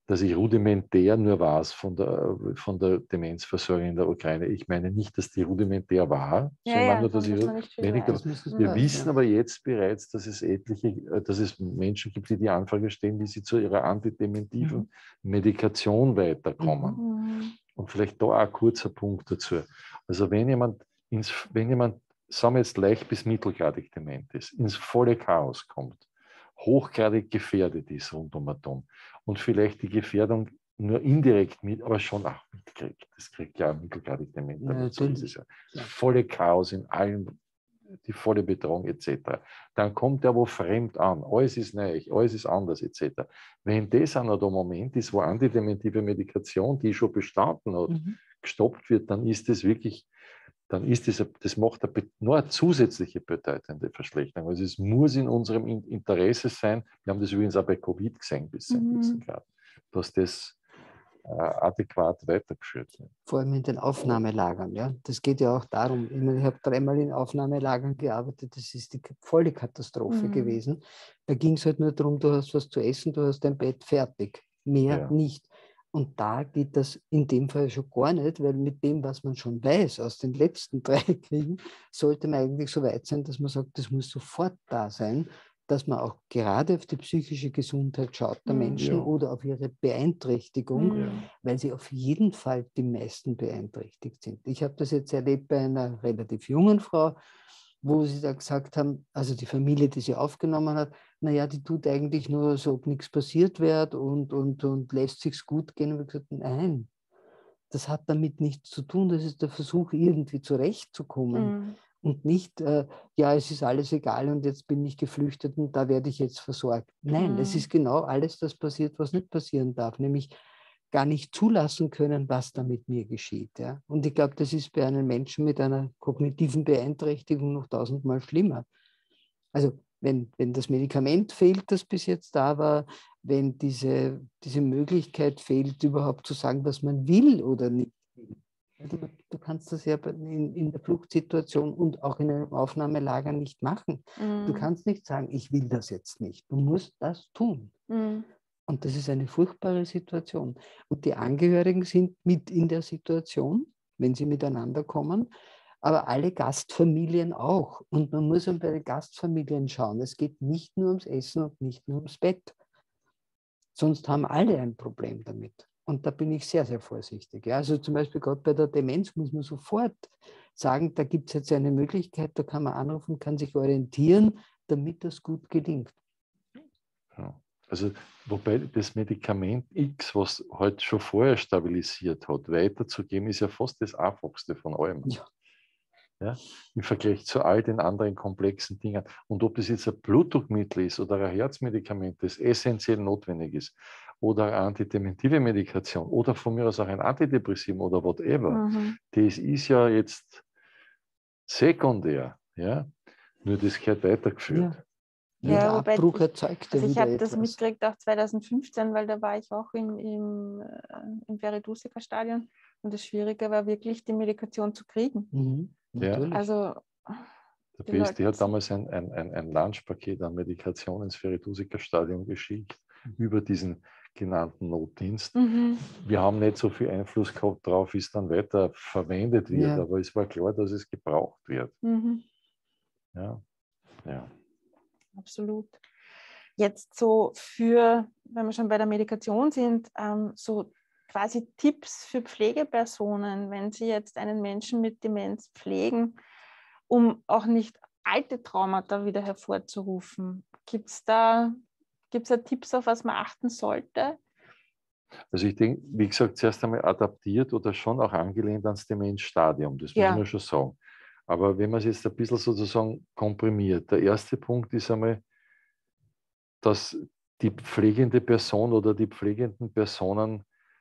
dass ich rudimentär nur weiß von der, von der Demenzversorgung in der Ukraine. Ich meine nicht, dass die rudimentär war, Ja, sondern ja, nur, dass ich wenig. Das müssen Wir wir wissen wissen. aber jetzt bereits, dass es etliche, dass es Menschen gibt, die die Anfrage stellen, wie sie zu ihrer antidementiven Mhm. Medikation weiterkommen. Mhm. Und vielleicht da auch ein kurzer Punkt dazu. Also wenn jemand, ins, wenn jemand, sagen wir jetzt leicht bis mittelgradig dement ist, ins volle Chaos kommt, hochgradig gefährdet ist rund um Atom und vielleicht die Gefährdung nur indirekt mit, aber schon auch mitkriegt. Das kriegt ja mittelgradig dement. Ja, damit so ist es ja. ja. Volle Chaos in allen, die volle Bedrohung et cetera. Dann kommt er wo fremd an. Alles ist neu, alles ist anders et cetera. Wenn das an der Moment ist, wo antidementive Medikation, die schon bestanden hat, Mhm. gestoppt wird, dann ist das wirklich, dann ist das, das macht eine, nur eine zusätzliche bedeutende Verschlechterung. Also es muss in unserem Interesse sein, wir haben das übrigens auch bei Covid gesehen bis zu einem gewissen Grad, dass das äh, adäquat weitergeführt wird. Vor allem in den Aufnahmelagern. Ja? Das geht ja auch darum, ich, meine, ich habe dreimal in Aufnahmelagern gearbeitet, das ist die volle Katastrophe Mhm. gewesen. Da ging es halt nur darum, du hast was zu essen, du hast dein Bett fertig, mehr Ja. nicht. Und da geht das in dem Fall schon gar nicht, weil mit dem, was man schon weiß aus den letzten drei Kriegen, sollte man eigentlich so weit sein, dass man sagt, das muss sofort da sein, dass man auch gerade auf die psychische Gesundheit schaut der Mhm. Menschen Ja. oder auf ihre Beeinträchtigung, Mhm. Ja. weil sie auf jeden Fall die meisten beeinträchtigt sind. Ich habe das jetzt erlebt bei einer relativ jungen Frau, wo sie da gesagt haben, also die Familie, die sie aufgenommen hat, naja, die tut eigentlich nur so, ob nichts passiert wird und, und, und lässt sich's gut gehen. Und ich habe gesagt, nein, das hat damit nichts zu tun, das ist der Versuch, irgendwie zurechtzukommen. Mhm. Und nicht, äh, ja, es ist alles egal und jetzt bin ich geflüchtet und da werde ich jetzt versorgt. Nein, Mhm. es ist genau alles das passiert, was nicht passieren darf, nämlich gar nicht zulassen können, was da mit mir geschieht. Ja? Und ich glaube, das ist bei einem Menschen mit einer kognitiven Beeinträchtigung noch tausendmal schlimmer. Also wenn, wenn das Medikament fehlt, das bis jetzt da war, wenn diese, diese Möglichkeit fehlt, überhaupt zu sagen, was man will oder nicht will. Also du kannst das ja in, in der Fluchtsituation und auch in einem Aufnahmelager nicht machen. Mhm. Du kannst nicht sagen, ich will das jetzt nicht. Du musst das tun. Mhm. Und das ist eine furchtbare Situation. Und die Angehörigen sind mit in der Situation, wenn sie miteinander kommen, aber alle Gastfamilien auch. Und man muss bei den Gastfamilien schauen. Es geht nicht nur ums Essen und nicht nur ums Bett. Sonst haben alle ein Problem damit. Und da bin ich sehr, sehr vorsichtig. Ja, also zum Beispiel gerade bei der Demenz muss man sofort sagen, da gibt es jetzt eine Möglichkeit, da kann man anrufen, kann sich orientieren, damit das gut gelingt. Ja. Also, wobei das Medikament X, was halt schon vorher stabilisiert hat, weiterzugeben, ist ja fast das Einfachste von allem. Ja. Ja, im Vergleich zu all den anderen komplexen Dingen. Und ob das jetzt ein Blutdruckmittel ist oder ein Herzmedikament, das essentiell notwendig ist, oder eine antidementive Medikation oder von mir aus auch ein Antidepressivum oder whatever, Mhm. das ist ja jetzt sekundär. Ja? Nur das gehört weitergeführt. Ja. Ja, Jeder wobei Abbruch ich- erzeugt ja Also ich wieder habe das etwas. mitgekriegt auch zweitausendfünfzehn, weil da war ich auch im, im, äh, im Veredusika-Stadion und das Schwierige war wirklich, die Medikation zu kriegen. Mhm, Ja. natürlich. Also Der die B S D Leute- hat damals ein, ein, ein, ein Lunchpaket an Medikation ins Veredusika-Stadion geschickt, über diesen genannten Notdienst. Mhm. Wir haben nicht so viel Einfluss gehabt darauf, wie es dann weiter verwendet wird, Ja. aber es war klar, dass es gebraucht wird. Mhm. Ja. Ja. Absolut. Jetzt so für, wenn wir schon bei der Medikation sind, ähm, so quasi Tipps für Pflegepersonen, wenn sie jetzt einen Menschen mit Demenz pflegen, um auch nicht alte Traumata wieder hervorzurufen. Gibt es da, gibt's da Tipps, auf was man achten sollte? Also ich denke, wie gesagt, zuerst einmal adaptiert oder schon auch angelehnt ans Demenzstadium, das Ja. muss man schon sagen. Aber wenn man es jetzt ein bisschen sozusagen komprimiert, der erste Punkt ist einmal, dass die pflegende Person oder die pflegenden Personen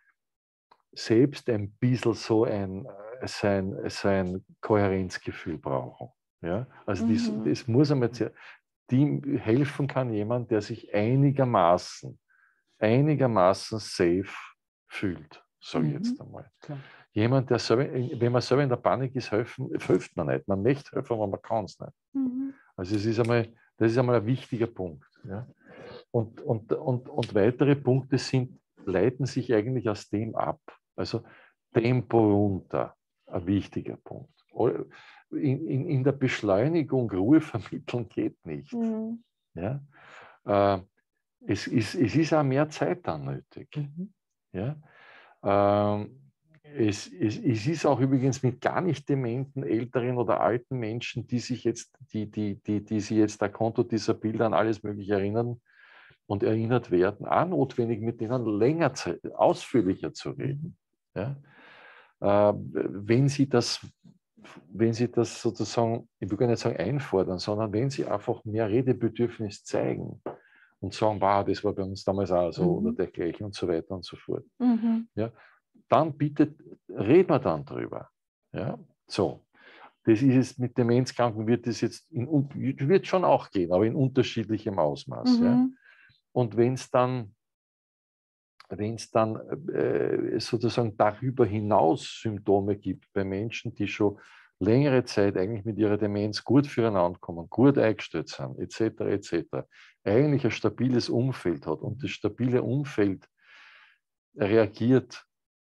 selbst ein bisschen so ein, sein, sein Kohärenzgefühl brauchen. Ja? Also Mhm. das, das muss einmal, die helfen kann jemand, der sich einigermaßen, einigermaßen safe fühlt, sage ich Mhm. jetzt einmal. Klar. Jemand, der selber, wenn man selber in der Panik ist, helfen, hilft man nicht. Man möchte helfen, aber man kann es nicht. Mhm. Also es ist einmal, das ist einmal ein wichtiger Punkt. Ja? Und, und, und, und weitere Punkte sind leiten sich eigentlich aus dem ab. Also Tempo runter, ein wichtiger Punkt. In, in, in der Beschleunigung Ruhe vermitteln geht nicht. Mhm. Ja? Äh, es, ist, es ist auch mehr Zeit dann nötig. Mhm. Ja? Ähm, es, es, es ist auch übrigens mit gar nicht dementen älteren oder alten Menschen, die sich jetzt, die, die, die, die sich jetzt da Konto dieser Bilder an alles Mögliche erinnern und erinnert werden, auch notwendig, mit denen länger, ausführlicher zu reden. Ja? Äh, wenn sie das, wenn sie das sozusagen, ich will gar nicht sagen einfordern, sondern wenn sie einfach mehr Redebedürfnis zeigen und sagen, wow, das war bei uns damals auch so, mhm. oder dergleichen und so weiter und so fort. Mhm. Ja? Dann bitte reden wir dann drüber. Ja? So. Das ist es mit Demenzkranken, wird das jetzt in, wird schon auch gehen, aber in unterschiedlichem Ausmaß. Mhm. Ja? Und wenn es dann, wenn es dann äh, sozusagen darüber hinaus Symptome gibt bei Menschen, die schon längere Zeit eigentlich mit ihrer Demenz gut füreinander kommen, gut eingestellt sind, et cetera et cetera, eigentlich ein stabiles Umfeld hat und das stabile Umfeld reagiert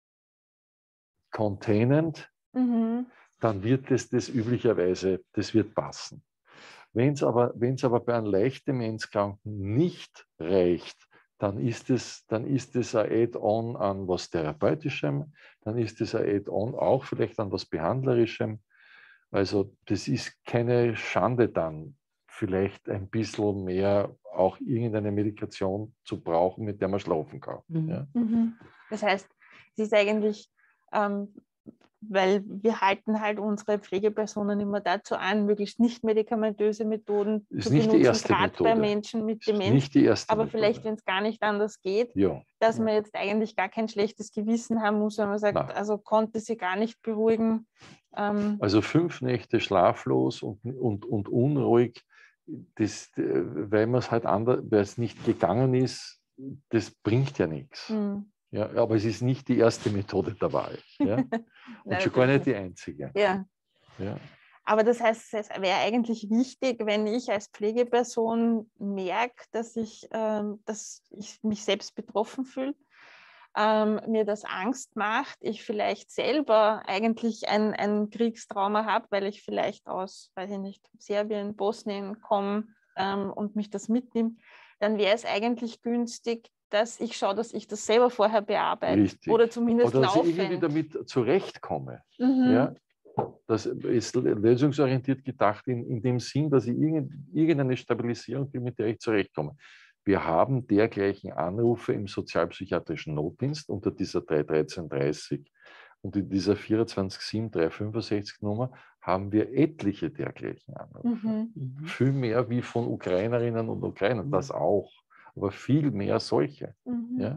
containend, mhm. dann wird es das üblicherweise, das wird passen. Wenn es aber, wenn es aber bei einem leicht Demenzkranken nicht reicht, dann ist es, dann ist es ein Add-on an was Therapeutischem, dann ist es ein Add-on auch vielleicht an was Behandlerischem. Also das ist keine Schande dann, vielleicht ein bisschen mehr auch irgendeine Medikation zu brauchen, mit der man schlafen kann. Mhm. Ja? Mhm. Das heißt, es ist eigentlich, ähm, weil wir halten halt unsere Pflegepersonen immer dazu an, möglichst nicht medikamentöse Methoden ist zu nicht benutzen, gerade bei Menschen mit Demenz. Nicht die erste aber Methode. Vielleicht, wenn es gar nicht anders geht, ja. dass ja. man jetzt eigentlich gar kein schlechtes Gewissen haben muss, wenn man sagt, Nein. also konnte sie gar nicht beruhigen. Ähm, also fünf Nächte schlaflos und, und, und unruhig, das, weil man es halt anders, weil es nicht gegangen ist, das bringt ja nichts. Mhm. Ja, aber es ist nicht die erste Methode der Wahl. Ja? Und Nein, schon gar nicht die einzige. Ja. Ja. Aber das heißt, es wäre eigentlich wichtig, wenn ich als Pflegeperson merke, dass ich, ähm, dass ich mich selbst betroffen fühle, ähm, mir das Angst macht, ich vielleicht selber eigentlich ein, ein Kriegstrauma habe, weil ich vielleicht aus, weiß ich nicht, Serbien, Bosnien komme ähm, und mich das mitnimmt, dann wäre es eigentlich günstig, dass ich schaue, dass ich das selber vorher bearbeite. Richtig. Oder zumindest Oder dass laufend. ich irgendwie damit zurechtkomme. Mhm. Ja? Das ist lösungsorientiert gedacht in, in dem Sinn, dass ich irgendeine Stabilisierung bin, mit der ich zurechtkomme. Wir haben dergleichen Anrufe im sozialpsychiatrischen Notdienst unter dieser drei dreizehn dreißig und in dieser vierundzwanzig sieben drei fünfundsechzig Nummer haben wir etliche dergleichen Anrufe. Mhm. Viel mehr wie von Ukrainerinnen und Ukrainern, das auch, aber viel mehr solche. Mhm. Ja?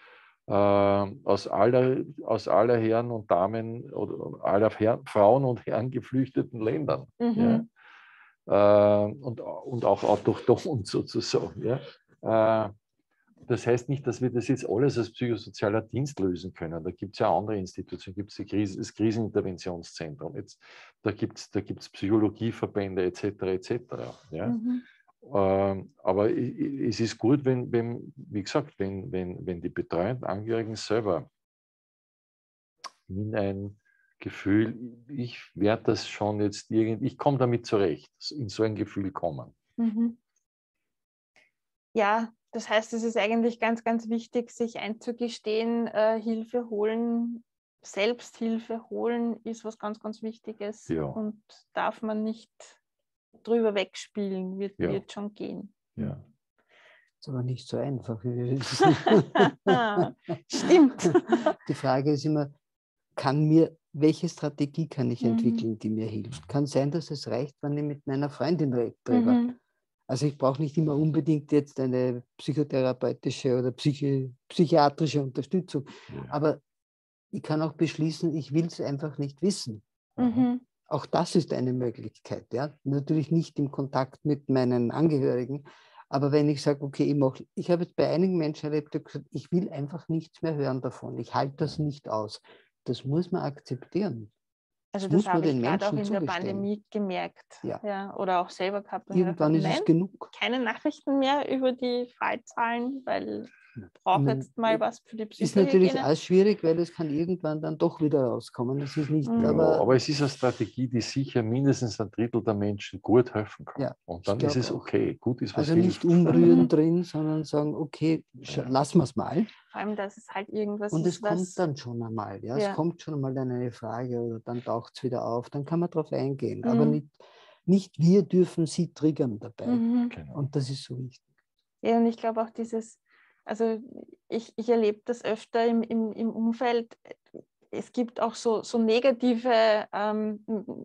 Äh, aus, aller, aus aller Herren und Damen oder aller Herren, Frauen und Herren geflüchteten Ländern. Mhm. Ja? Äh, und, und auch autochthon sozusagen. Ja? Äh, das heißt nicht, dass wir das jetzt alles als psychosozialer Dienst lösen können. Da gibt es ja andere Institutionen, gibt es Krise, das Kriseninterventionszentrum, jetzt, da gibt es da gibt's Psychologieverbände et cetera et cetera. Ja? Mhm. Ähm, aber es ist gut, wenn, wenn wie gesagt, wenn, wenn, wenn die betreuenden Angehörigen selber in ein Gefühl, ich werde das schon jetzt irgendwie, ich komme damit zurecht, in so ein Gefühl kommen. Mhm. Ja, das heißt, es ist eigentlich ganz, ganz wichtig, sich einzugestehen, äh, Hilfe holen, Selbsthilfe holen ist was ganz, ganz Wichtiges ja. und darf man nicht drüber wegspielen, wird, ja. wird schon gehen. Ja. Ist aber nicht so einfach. Stimmt. Die Frage ist immer, kann mir, welche Strategie kann ich Mhm. entwickeln, die mir hilft? Kann sein, dass es reicht, wenn ich mit meiner Freundin rede drüber. Mhm. Also ich brauche nicht immer unbedingt jetzt eine psychotherapeutische oder psychi psychiatrische Unterstützung. Ja. Aber ich kann auch beschließen, ich will es einfach nicht wissen. Mhm. Auch das ist eine Möglichkeit. Ja? Natürlich nicht im Kontakt mit meinen Angehörigen, aber wenn ich sage, okay, ich, mach, ich habe jetzt bei einigen Menschen erlebt, die gesagt, ich will einfach nichts mehr hören davon, ich halte das nicht aus. Das muss man akzeptieren. Also das das habe ich gerade auch in der Pandemie gemerkt. Ja. Ja, oder auch selber gehabt. Irgendwann ist nein, es genug. Keine Nachrichten mehr über die Fallzahlen, weil brauche jetzt mal was für die Ist natürlich Psychohygiene. auch schwierig, weil es kann irgendwann dann doch wieder rauskommen. Das ist nicht, Mhm. Ja, aber, aber es ist eine Strategie, die sicher mindestens ein Drittel der Menschen gut helfen kann. Ja, und dann ich ist es glaube auch. okay. Gut ist, was Also nicht hilft. umrühren Mhm. drin, sondern sagen, okay, sch- Ja. lassen wir es mal. Vor allem, dass es halt irgendwas Und ist, es was... kommt dann schon einmal. Ja? Ja. Es kommt schon einmal dann eine Frage oder dann taucht es wieder auf. Dann kann man darauf eingehen. Mhm. Aber nicht, nicht wir dürfen sie triggern dabei. Mhm. Genau. Und das ist so wichtig. Ja, und ich glaube auch dieses, also ich, ich erlebe das öfter im, im, im Umfeld, es gibt auch so, so negative ähm,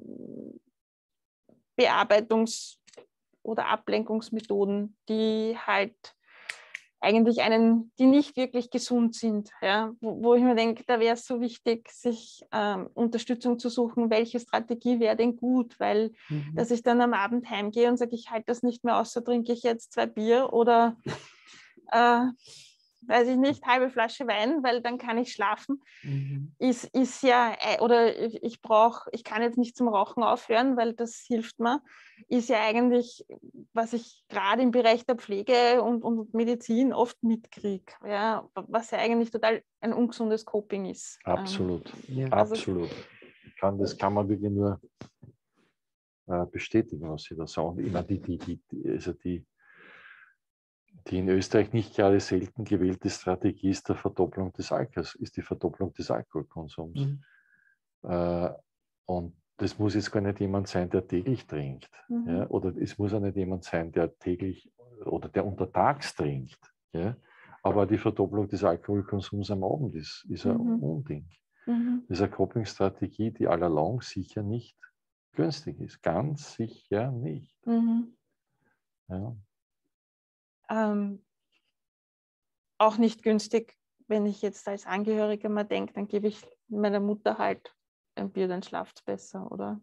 Bearbeitungs- oder Ablenkungsmethoden, die halt eigentlich einen, die nicht wirklich gesund sind, ja? wo, wo ich mir denke, da wäre es so wichtig, sich ähm, Unterstützung zu suchen, welche Strategie wäre denn gut, weil Mhm. dass ich dann am Abend heimgehe und sage, ich halte das nicht mehr aus, so trinke ich jetzt zwei Bier oder äh, weiß ich nicht, halbe Flasche Wein, weil dann kann ich schlafen, Mhm. ist, ist ja, oder ich, ich brauche, ich kann jetzt nicht zum Rauchen aufhören, weil das hilft mir, ist ja eigentlich, was ich gerade im Bereich der Pflege und, und Medizin oft mitkriege, ja, was ja eigentlich total ein ungesundes Coping ist. Absolut. Ja. Also- Absolut. Kann, das kann man wirklich nur äh, bestätigen, was Sie da sagen. Ich meine, die, die, die, die, also die, die in Österreich nicht gerade selten gewählte Strategie ist der Verdopplung des Alkohols, ist die Verdopplung des Alkoholkonsums. Mhm. Äh, und das muss jetzt gar nicht jemand sein, der täglich trinkt. Mhm. Ja? Oder es muss auch nicht jemand sein, der täglich oder der untertags trinkt. Ja? Aber die Verdopplung des Alkoholkonsums am Abend ist, ist ein Mhm. Unding. Mhm. Das ist eine Coping-Strategie, die allalong sicher nicht günstig ist. Ganz sicher nicht. Mhm. Ja. Ähm, auch nicht günstig, wenn ich jetzt als Angehöriger mal denke, dann gebe ich meiner Mutter halt ein Bier, dann schlaft es besser, oder?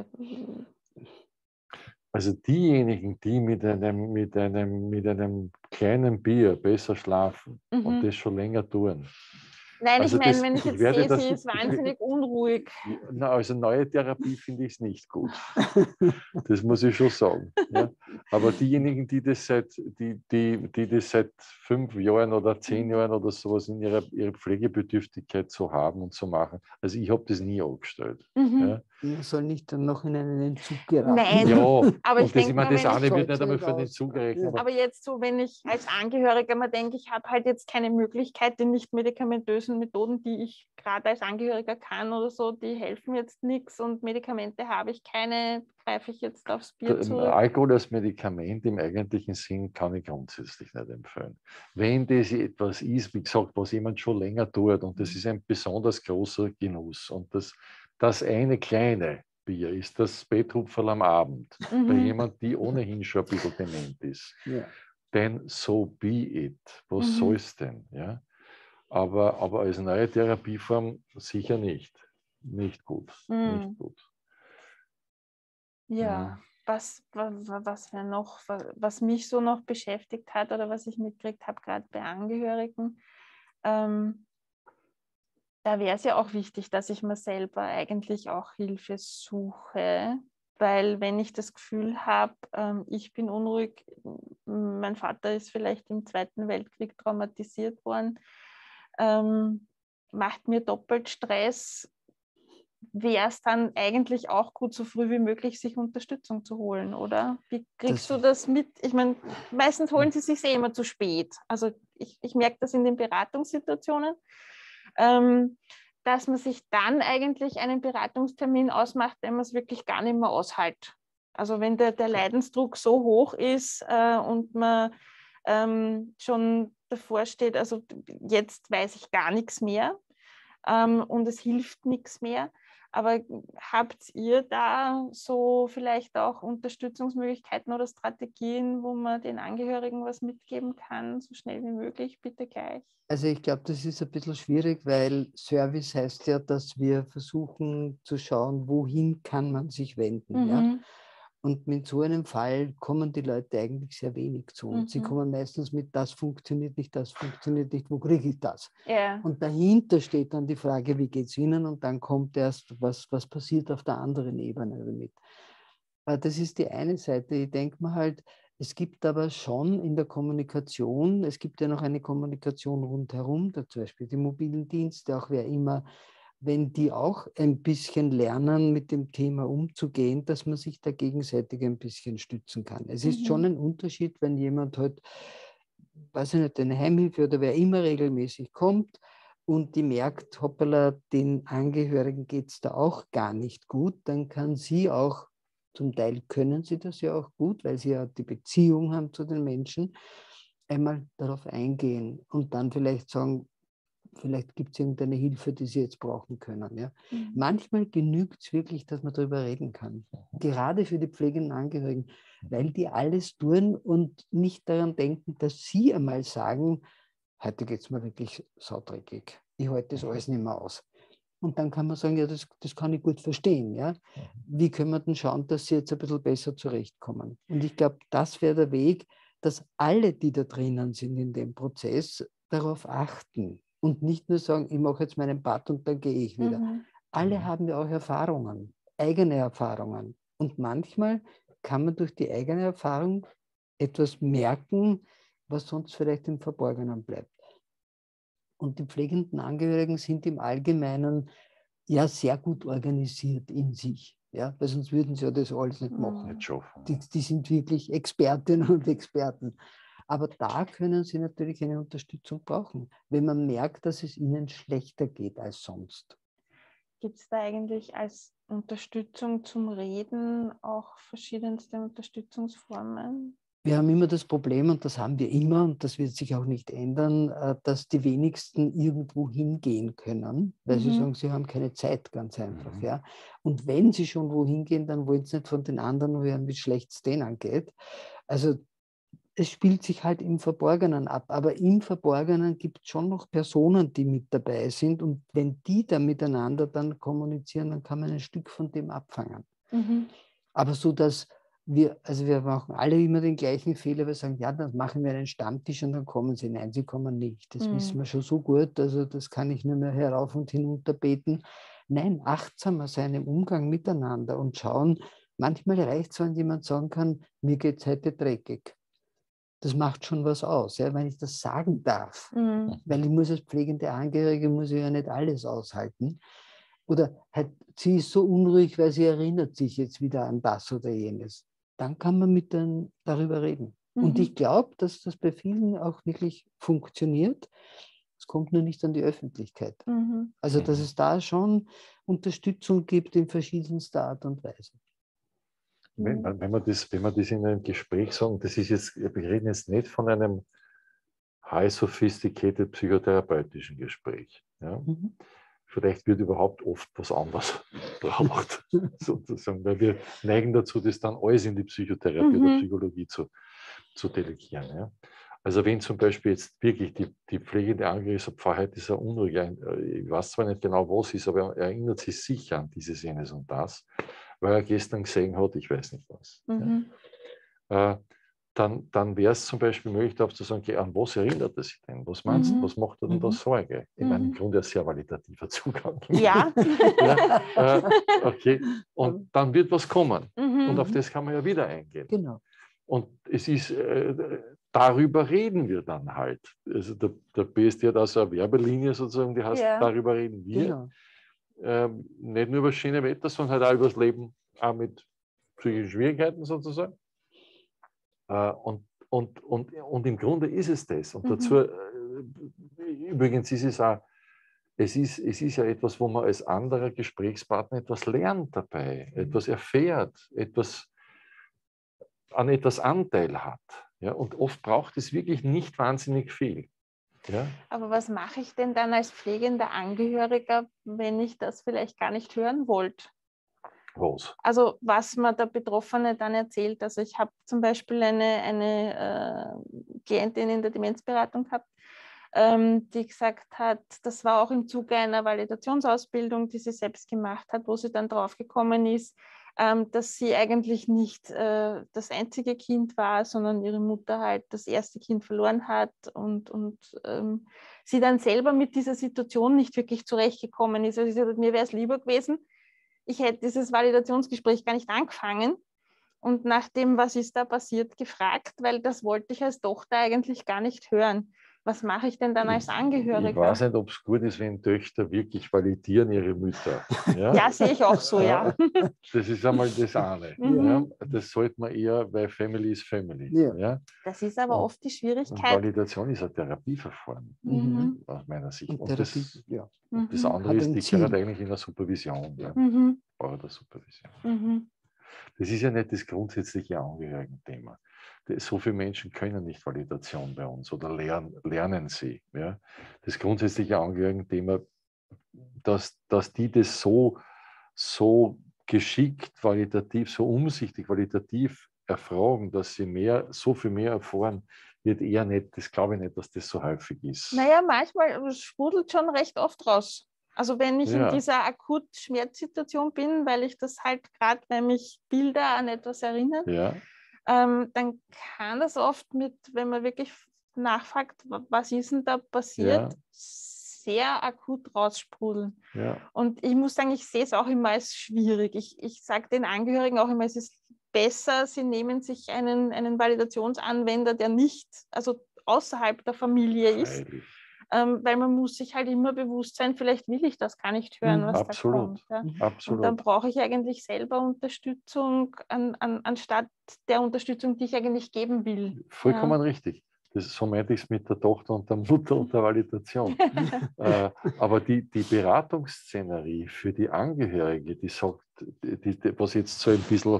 Also diejenigen, die mit einem, mit, einem, mit einem kleinen Bier besser schlafen Mhm. und das schon länger tun. Nein, Also ich meine, das- wenn ich ich jetzt werde sehe, das- sie ist ich- wahnsinnig unruhig. Na, also neue Therapie finde ich es nicht gut. Das muss ich schon sagen. Ja. Aber diejenigen, die das seit, die, die, die das seit fünf Jahren oder zehn Jahren oder sowas in ihrer, ihrer Pflegebedürftigkeit so haben und so machen, also ich habe das nie angestellt. Mhm. Ja. Man soll nicht dann noch in einen Entzug geraten. Nein. Ja, Aber ich und das, ich denk meine, mal, das wenn eine ich- wird nicht Schaut einmal nicht für den aus. Zug gerechnet. Ja. Aber jetzt so, wenn ich als Angehöriger mal denke, ich habe halt jetzt keine Möglichkeit, die nicht medikamentösen Methoden, die ich gerade als Angehöriger kann oder so, die helfen jetzt nichts und Medikamente habe ich keine, greife ich jetzt aufs Bier zurück. Alkohol als Medikament im eigentlichen Sinn kann ich grundsätzlich nicht empfehlen. Wenn das etwas ist, wie gesagt, was jemand schon länger tut und das ist ein besonders großer Genuss und das, das eine kleine Bier ist das Betthupferl am Abend Mhm. bei jemand, die ohnehin schon ein bisschen dement ist, Ja. then so be it. Was Mhm. soll's denn? Ja? Aber, aber als neue Therapieform sicher nicht. Nicht gut. Mhm. Nicht gut. Ja, Ja. was, was, was, wär noch, was mich so noch beschäftigt hat oder was ich mitgekriegt habe, gerade bei Angehörigen, ähm, da wäre es ja auch wichtig, dass ich mir selber eigentlich auch Hilfe suche, weil wenn ich das Gefühl habe, ähm, ich bin unruhig, mein Vater ist vielleicht im Zweiten Weltkrieg traumatisiert worden, ähm, macht mir doppelt Stress, wäre es dann eigentlich auch gut, so früh wie möglich sich Unterstützung zu holen, oder? Wie kriegst Das- du das mit? Ich meine, meistens holen sie sich eh immer zu spät. Also ich, ich merke das in den Beratungssituationen, ähm, dass man sich dann eigentlich einen Beratungstermin ausmacht, wenn man es wirklich gar nicht mehr aushält. Also wenn der, der Leidensdruck so hoch ist äh, und man ähm, schon davor steht, also jetzt weiß ich gar nichts mehr ähm, und es hilft nichts mehr. Aber habt ihr da so vielleicht auch Unterstützungsmöglichkeiten oder Strategien, wo man den Angehörigen was mitgeben kann, so schnell wie möglich, bitte gleich? Also ich glaube, das ist ein bisschen schwierig, weil Service heißt ja, dass wir versuchen zu schauen, wohin kann man sich wenden. Mhm. Ja? Und mit so einem Fall kommen die Leute eigentlich sehr wenig zu uns. Sie Mhm. kommen meistens mit, das funktioniert nicht, das funktioniert nicht, wo kriege ich das? Ja. Und dahinter steht dann die Frage, wie geht es Ihnen? Und dann kommt erst, was, was passiert auf der anderen Ebene damit. Das ist die eine Seite. Ich denke mir halt, Es gibt aber schon in der Kommunikation, es gibt ja noch eine Kommunikation rundherum, da zum Beispiel die mobilen Dienste, auch wer immer, wenn die auch ein bisschen lernen, mit dem Thema umzugehen, dass man sich da gegenseitig ein bisschen stützen kann. Es ist Mhm. schon ein Unterschied, wenn jemand halt, weiß ich nicht, eine Heimhilfe oder wer immer regelmäßig kommt und die merkt, hoppala, den Angehörigen geht es da auch gar nicht gut, dann kann sie auch, zum Teil können sie das ja auch gut, weil sie ja die Beziehung haben zu den Menschen, einmal darauf eingehen und dann vielleicht sagen, vielleicht gibt es irgendeine Hilfe, die sie jetzt brauchen können. Ja. Mhm. Manchmal genügt es wirklich, dass man darüber reden kann. Gerade für die pflegenden Angehörigen, weil die alles tun und nicht daran denken, dass sie einmal sagen, heute geht es mir wirklich saudreckig. Ich halte das alles nicht mehr aus. Und dann kann man sagen, ja, das, das kann ich gut verstehen. Ja? Wie können wir denn schauen, dass sie jetzt ein bisschen besser zurechtkommen? Und ich glaube, das wäre der Weg, dass alle, die da drinnen sind in dem Prozess, darauf achten. Und nicht nur sagen, ich mache jetzt meinen Part und dann gehe ich wieder. Mhm. Alle haben ja auch Erfahrungen, eigene Erfahrungen. Und manchmal kann man durch die eigene Erfahrung etwas merken, was sonst vielleicht im Verborgenen bleibt. Und die pflegenden Angehörigen sind im Allgemeinen ja sehr gut organisiert in sich. Ja? Weil sonst würden sie ja das alles nicht machen. Nicht schaffen. Die, die sind wirklich Expertinnen und Experten. Aber da können sie natürlich eine Unterstützung brauchen, wenn man merkt, dass es ihnen schlechter geht als sonst. Gibt es da eigentlich als Unterstützung zum Reden auch verschiedenste Unterstützungsformen? Wir haben immer das Problem, und das haben wir immer, und das wird sich auch nicht ändern, dass die wenigsten irgendwo hingehen können, weil mhm. sie sagen, sie haben keine Zeit, ganz einfach. Mhm. Ja. Und wenn sie schon wohin gehen, dann wollen sie nicht von den anderen hören, wie schlecht es denen geht. Also es spielt sich halt im Verborgenen ab, aber im Verborgenen gibt es schon noch Personen, die mit dabei sind, und wenn die dann miteinander dann kommunizieren, dann kann man ein Stück von dem abfangen. Mhm. Aber so, dass wir, also wir machen alle immer den gleichen Fehler, wir sagen, ja, dann machen wir einen Stammtisch und dann kommen sie. Nein, sie kommen nicht. Das mhm. wissen wir schon so gut, also das kann ich nur mehr herauf und hinunter beten. Nein, achtsamer sein im Umgang miteinander und schauen, manchmal reicht es, wenn jemand sagen kann, mir geht es heute dreckig. Das macht schon was aus, ja, wenn ich das sagen darf. Mhm. Weil ich muss als pflegende Angehörige muss ich ja nicht alles aushalten. Oder halt, sie ist so unruhig, weil sie erinnert sich jetzt wieder an das oder jenes. Dann kann man mit denen darüber reden. Mhm. Und ich glaube, dass das bei vielen auch wirklich funktioniert. Es kommt nur nicht an die Öffentlichkeit. Mhm. Also, dass es da schon Unterstützung gibt in verschiedenster Art und Weise. Wenn, wenn, wir das, wenn wir das in einem Gespräch sagen, das ist jetzt, wir reden jetzt nicht von einem high sophisticated psychotherapeutischen Gespräch. Ja? Mhm. Vielleicht wird überhaupt oft was anderes braucht, sozusagen, weil wir neigen dazu, das dann alles in die Psychotherapie mhm. oder Psychologie zu, zu delegieren. Ja? Also wenn zum Beispiel jetzt wirklich die, die pflegende Angehörige sagt, Pfarrer, heute ist er unruhig, ich weiß zwar nicht genau, was ist, aber er erinnert sich sicher an dieses, jenes und das, weil er gestern gesehen hat, ich weiß nicht was. Mhm. Ja. Äh, dann, dann wäre es zum Beispiel möglich, darauf zu sagen, okay, an was erinnert er sich denn? Was meinst du, mhm. was macht er denn da Sorge? Ich mhm. meine, im Grunde ein sehr validativer Zugang. Ja. ja äh, okay, und dann wird was kommen. Mhm. Und auf das kann man ja wieder eingehen. Genau. Und es ist, äh, darüber reden wir dann halt. Also der, der B S D hat also eine Werbelinie sozusagen, die heißt, ja. darüber reden wir. Genau. Ähm, nicht nur über das schöne Wetter, sondern halt auch über das Leben, auch mit psychischen Schwierigkeiten sozusagen. Äh, und, und, und, und im Grunde ist es das. Und dazu, mhm. äh, übrigens ist es auch, es ist, es ist ja etwas, wo man als anderer Gesprächspartner etwas lernt dabei, mhm. etwas erfährt, etwas an etwas Anteil hat. Ja? Und oft braucht es wirklich nicht wahnsinnig viel. Ja? Aber was mache ich denn dann als pflegender Angehöriger, wenn ich das vielleicht gar nicht hören wollte? Was? Also was mir der Betroffene dann erzählt. Also ich habe zum Beispiel eine, eine äh, Klientin in der Demenzberatung gehabt, ähm, die gesagt hat, das war auch im Zuge einer Validationsausbildung, die sie selbst gemacht hat, wo sie dann drauf gekommen ist, ähm, dass sie eigentlich nicht äh, das einzige Kind war, sondern ihre Mutter halt das erste Kind verloren hat und, und ähm, sie dann selber mit dieser Situation nicht wirklich zurechtgekommen ist. Also sie hat, mir wäre es lieber gewesen, ich hätte dieses Validationsgespräch gar nicht angefangen, und nach dem, was ist da passiert, gefragt, weil das wollte ich als Tochter eigentlich gar nicht hören. Was mache ich denn dann als Angehöriger? Ich weiß nicht, ob es gut ist, wenn Töchter wirklich validieren ihre Mütter. Ja, ja sehe ich auch so, ja. Das ist einmal das eine. Mhm. Ja, das sollte man eher, weil Family is Family. Ja. Ja. Das ist aber Und, oft die und Schwierigkeit. Validation ist ein Therapieverfahren, Mhm. aus meiner Sicht. Und Und Therapie, das, ja. und das Mhm. andere Hat ist, ein die Ziel. gehört eigentlich in der Supervision. Ja. Mhm. Oder der Supervision. Mhm. Das ist ja nicht das grundsätzliche Angehörigenthema. So viele Menschen können nicht Validation bei uns oder lernen, lernen sie. Ja. Das grundsätzliche Angehörigenthema, dass, dass die das so, so geschickt, qualitativ, so umsichtig, qualitativ erfragen, dass sie mehr, so viel mehr erfahren, wird eher nicht, das glaube ich nicht, dass das so häufig ist. Naja, manchmal sprudelt schon recht oft raus. Also wenn ich Ja. in dieser akuten Schmerzsituation bin, weil ich das halt gerade, weil mich Bilder an etwas erinnern, Ja. ähm, dann kann das oft mit, wenn man wirklich nachfragt, was ist denn da passiert, Ja. sehr akut raussprudeln. Ja. Und ich muss sagen, ich sehe es auch immer als schwierig. Ich, ich sage den Angehörigen auch immer, es ist besser, sie nehmen sich einen, einen Validationsanwender, der nicht, also außerhalb der Familie ist, Freilich. ähm, weil man muss sich halt immer bewusst sein, vielleicht will ich das gar nicht hören, Mhm. was Absolut. da kommt. Ja. Absolut. Und dann brauche ich eigentlich selber Unterstützung, an, an, anstatt der Unterstützung, die ich eigentlich geben will. Vollkommen Ja. richtig. Das, so meinte ich es mit der Tochter und der Mutter und der Validation. äh, aber die, die Beratungsszenerie für die Angehörige, die sagt, die, die, was jetzt so ein bisschen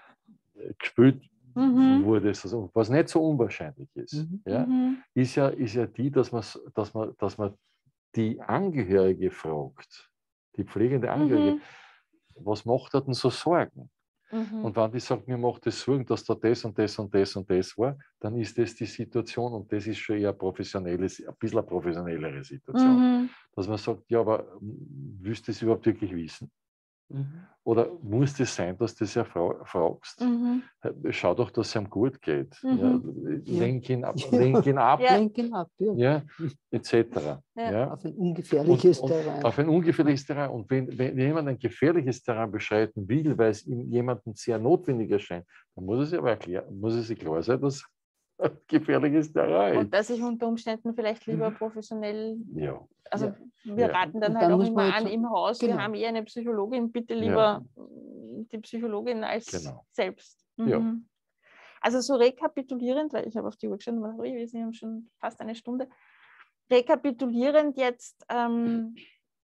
gespielt Mhm. wurde, also, was nicht so unwahrscheinlich ist, Mhm. ja, Mhm. ist, ja, ist ja die, dass man, dass, man, dass man die Angehörige fragt, die pflegende Angehörige, Mhm. was macht er denn so Sorgen? Mhm. Und wenn die sagt, mir macht das Sorgen, dass da das und das und das und das war, dann ist das die Situation und das ist schon eher professionelle, ein bisschen eine professionellere Situation. Mhm. Dass man sagt, ja, aber willst du das überhaupt wirklich wissen? Mhm. Oder muss das sein, dass du das erfragst? Mhm. Schau doch, dass es ihm gut geht. Mhm. Ja, lenk ihn ab, Ja. lenk ihn ab Ja. Lenken ab, ja. ja, et cetera. Ja. Ja. Auf ein ungefährliches Und, und Terrain. auf ein ungefährliches Terrain. Und wenn, wenn jemand ein gefährliches Terrain beschreiten will, weil es ihm jemandem sehr notwendig erscheint, dann muss es sich aber erklären, muss es sich klar sein, dass ein gefährliches Terrain Und ist. dass ich unter Umständen vielleicht lieber professionell, Ja, also Ja. wir Ja. raten dann Und halt dann auch muss immer man an jetzt- im Haus, genau. wir haben eh eine Psychologin, bitte Ja. lieber die Psychologin als Genau. selbst. Ja. Mhm. Also so rekapitulierend, weil ich habe auf die Uhr geschaut, wir sind schon fast eine Stunde, rekapitulierend jetzt ähm,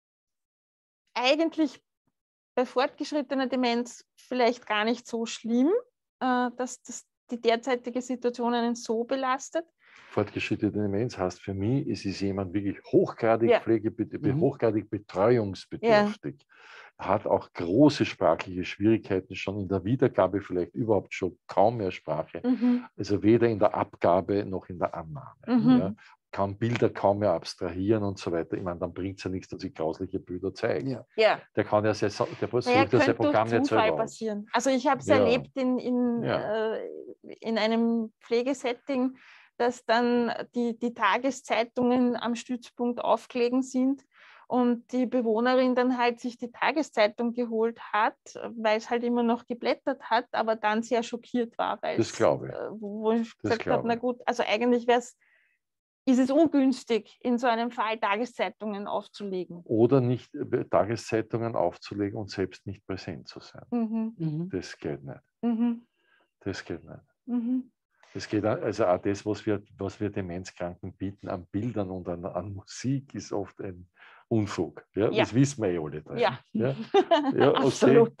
eigentlich bei fortgeschrittener Demenz vielleicht gar nicht so schlimm, äh, dass das die derzeitige Situation einen so belastet. Fortgeschrittene Demenz heißt für mich, es ist jemand wirklich hochgradig Ja. pflegebedürftig, Mhm. hochgradig betreuungsbedürftig, hat auch große sprachliche Schwierigkeiten schon in der Wiedergabe, vielleicht überhaupt schon kaum mehr Sprache, Mhm. also weder in der Abgabe noch in der Annahme. Mhm. Ja. Kann Bilder kaum mehr abstrahieren und so weiter. Ich meine, dann bringt es ja nichts, dass ich grausliche Bilder zeige. Ja. Ja. Der kann ja sehr, der versucht Naja, ja sein könnte Programm durch nicht Zufall selber aus. passieren. Also ich habe es Ja. erlebt in, in, Ja. äh, in einem Pflegesetting, dass dann die, die Tageszeitungen am Stützpunkt aufgelegen sind und die Bewohnerin dann halt sich die Tageszeitung geholt hat, weil es halt immer noch geblättert hat, aber dann sehr schockiert war, weil Das es, glaube ich. äh, wo ich Das gesagt habe, glaube na ich. gut, also eigentlich wäre es ist es ungünstig, in so einem Fall Tageszeitungen aufzulegen. Oder nicht äh, Tageszeitungen aufzulegen und selbst nicht präsent zu sein. Mhm. Mhm. Das geht nicht. Mhm. Das geht nicht. Mhm. Das geht auch, also auch das, was wir, was wir Demenzkranken bieten an Bildern und an, an Musik, ist oft ein Unfug. Ja? Ja. Das wissen wir eh alle drei. Ja, Ja? Ja, okay. absolut.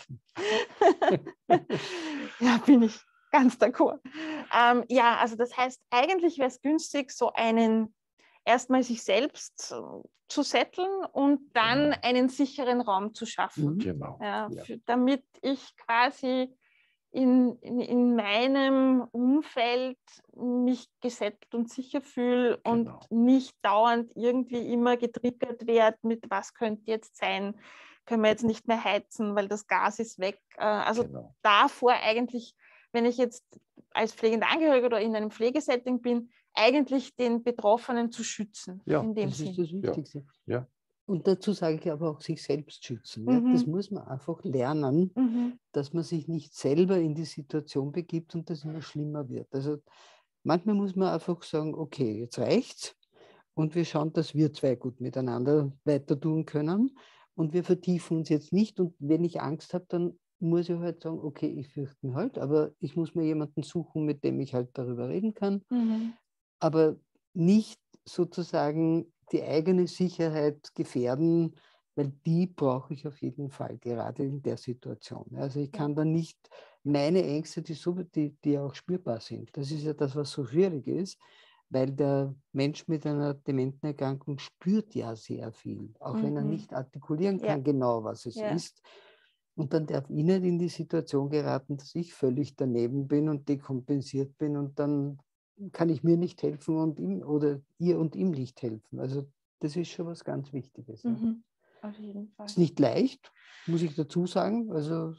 Ja, bin ich ganz d'accord. Ähm, ja, also das heißt, eigentlich wäre es günstig, so einen erstmal sich selbst äh, zu setteln und dann Genau. einen sicheren Raum zu schaffen. Mhm. Genau. Ja, Ja. für, damit ich quasi in, in, in meinem Umfeld mich gesettelt und sicher fühle und Genau. nicht dauernd irgendwie immer getriggert werde mit, was könnte jetzt sein, können wir jetzt nicht mehr heizen, weil das Gas ist weg. Äh, Also Genau. davor eigentlich, wenn ich jetzt als pflegender Angehöriger oder in einem Pflegesetting bin, eigentlich den Betroffenen zu schützen. Ja, in dem Das ist Sinn. das Wichtigste. Ja. Und dazu sage ich aber auch, sich selbst schützen. Ja? Mhm. Das muss man einfach lernen, Mhm. dass man sich nicht selber in die Situation begibt und das immer schlimmer wird. Also manchmal muss man einfach sagen, okay, jetzt reicht's und wir schauen, dass wir zwei gut miteinander weiter tun können und wir vertiefen uns jetzt nicht. Und wenn ich Angst habe, dann muss ich halt sagen, okay, ich fürchte mich halt, aber ich muss mir jemanden suchen, mit dem ich halt darüber reden kann. Mhm. Aber nicht sozusagen die eigene Sicherheit gefährden, weil die brauche ich auf jeden Fall, gerade in der Situation. Also ich kann dann nicht meine Ängste, die, so, die, die auch spürbar sind, das ist ja das, was so schwierig ist, weil der Mensch mit einer Dementenerkrankung spürt ja sehr viel, auch mhm. wenn er nicht artikulieren kann, ja. genau, was es ja. ist. Und dann darf ich nicht in die Situation geraten, dass ich völlig daneben bin und dekompensiert bin und dann kann ich mir nicht helfen und ihm oder ihr und ihm nicht helfen. Also das ist schon was ganz Wichtiges. Mhm. Auf jeden Fall. Ist nicht leicht, muss ich dazu sagen. Also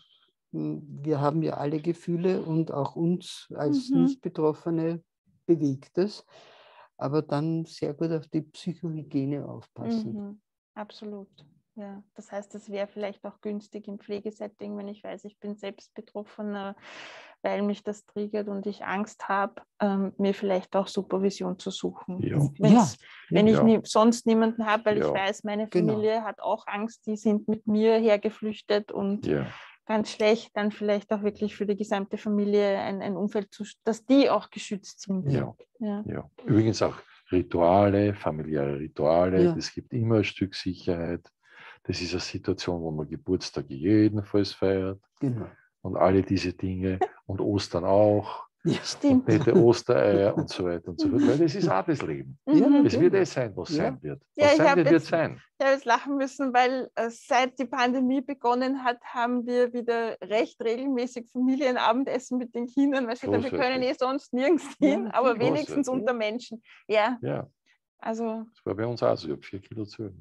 wir haben ja alle Gefühle und auch uns als mhm. Nicht-Betroffene bewegt es. Aber dann sehr gut auf die Psychohygiene aufpassen. Mhm. Absolut. Ja, das heißt, es wäre vielleicht auch günstig im Pflegesetting, wenn ich weiß, ich bin selbst Betroffener, weil mich das triggert und ich Angst habe, ähm, mir vielleicht auch Supervision zu suchen. Ja. Ja. Wenn ich ja. nie, sonst niemanden habe, weil ja. ich weiß, meine Familie genau. hat auch Angst, die sind mit mir hergeflüchtet und ja. ganz schlecht, dann vielleicht auch wirklich für die gesamte Familie ein, ein Umfeld, zu, dass die auch geschützt sind. Ja. Ja. Ja. Übrigens auch Rituale, familiäre Rituale, ja. das gibt immer ein Stück Sicherheit. Das ist eine Situation, wo man Geburtstag jedenfalls feiert. Genau. Und alle diese Dinge und Ostern auch. Ja, stimmt. Und nette Ostereier und so weiter und so fort. Weil das ist auch das Leben. Mhm. Es wird es sein, was ja. sein wird. Ja, Was ich sein wird, jetzt, wird sein. Ich habe jetzt lachen müssen, weil äh, seit die Pandemie begonnen hat, haben wir wieder recht regelmäßig Familienabendessen mit den Kindern, weil wir, wir können eh sonst nirgends hin, ja, aber wenigstens großartig. unter Menschen. Ja. ja. Also. Das war bei uns auch so. Ich habe vier Kilo zu.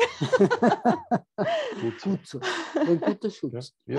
Gut so. Gut so. Ein guter Schutz. Ja.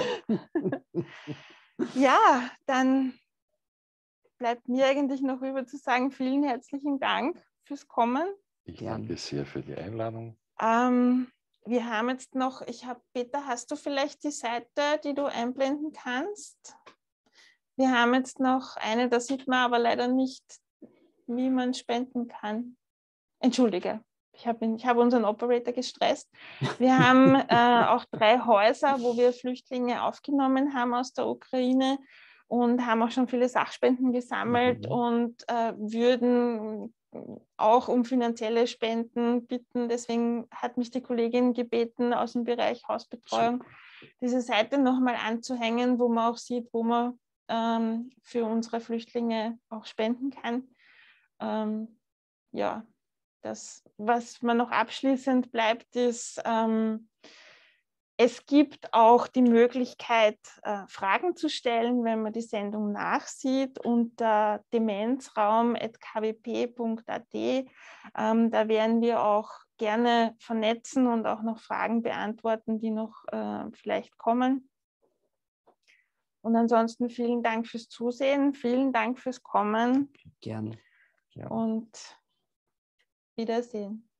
Ja, dann bleibt mir eigentlich noch rüber zu sagen, vielen herzlichen Dank fürs Kommen. Ich danke sehr für die Einladung. Ähm, wir haben jetzt noch, ich habe, Peter, hast du vielleicht die Seite, die du einblenden kannst? Wir haben jetzt noch eine, da sieht man aber leider nicht, wie man spenden kann. Entschuldige, ich habe ich hab unseren Operator gestresst. Wir haben äh, auch drei Häuser, wo wir Flüchtlinge aufgenommen haben aus der Ukraine und haben auch schon viele Sachspenden gesammelt mhm. und äh, würden auch um finanzielle Spenden bitten. Deswegen hat mich die Kollegin gebeten, aus dem Bereich Hausbetreuung Super. diese Seite nochmal anzuhängen, wo man auch sieht, wo man ähm, für unsere Flüchtlinge auch spenden kann. Ähm, ja, das, was mir noch abschließend bleibt, ist, ähm, es gibt auch die Möglichkeit, äh, Fragen zu stellen, wenn man die Sendung nachsieht, unter demenzraum at k w p punkt a t. Ähm, da werden wir auch gerne vernetzen und auch noch Fragen beantworten, die noch äh, vielleicht kommen. Und ansonsten vielen Dank fürs Zusehen, vielen Dank fürs Kommen. Gerne. Gerne. Und Wiedersehen.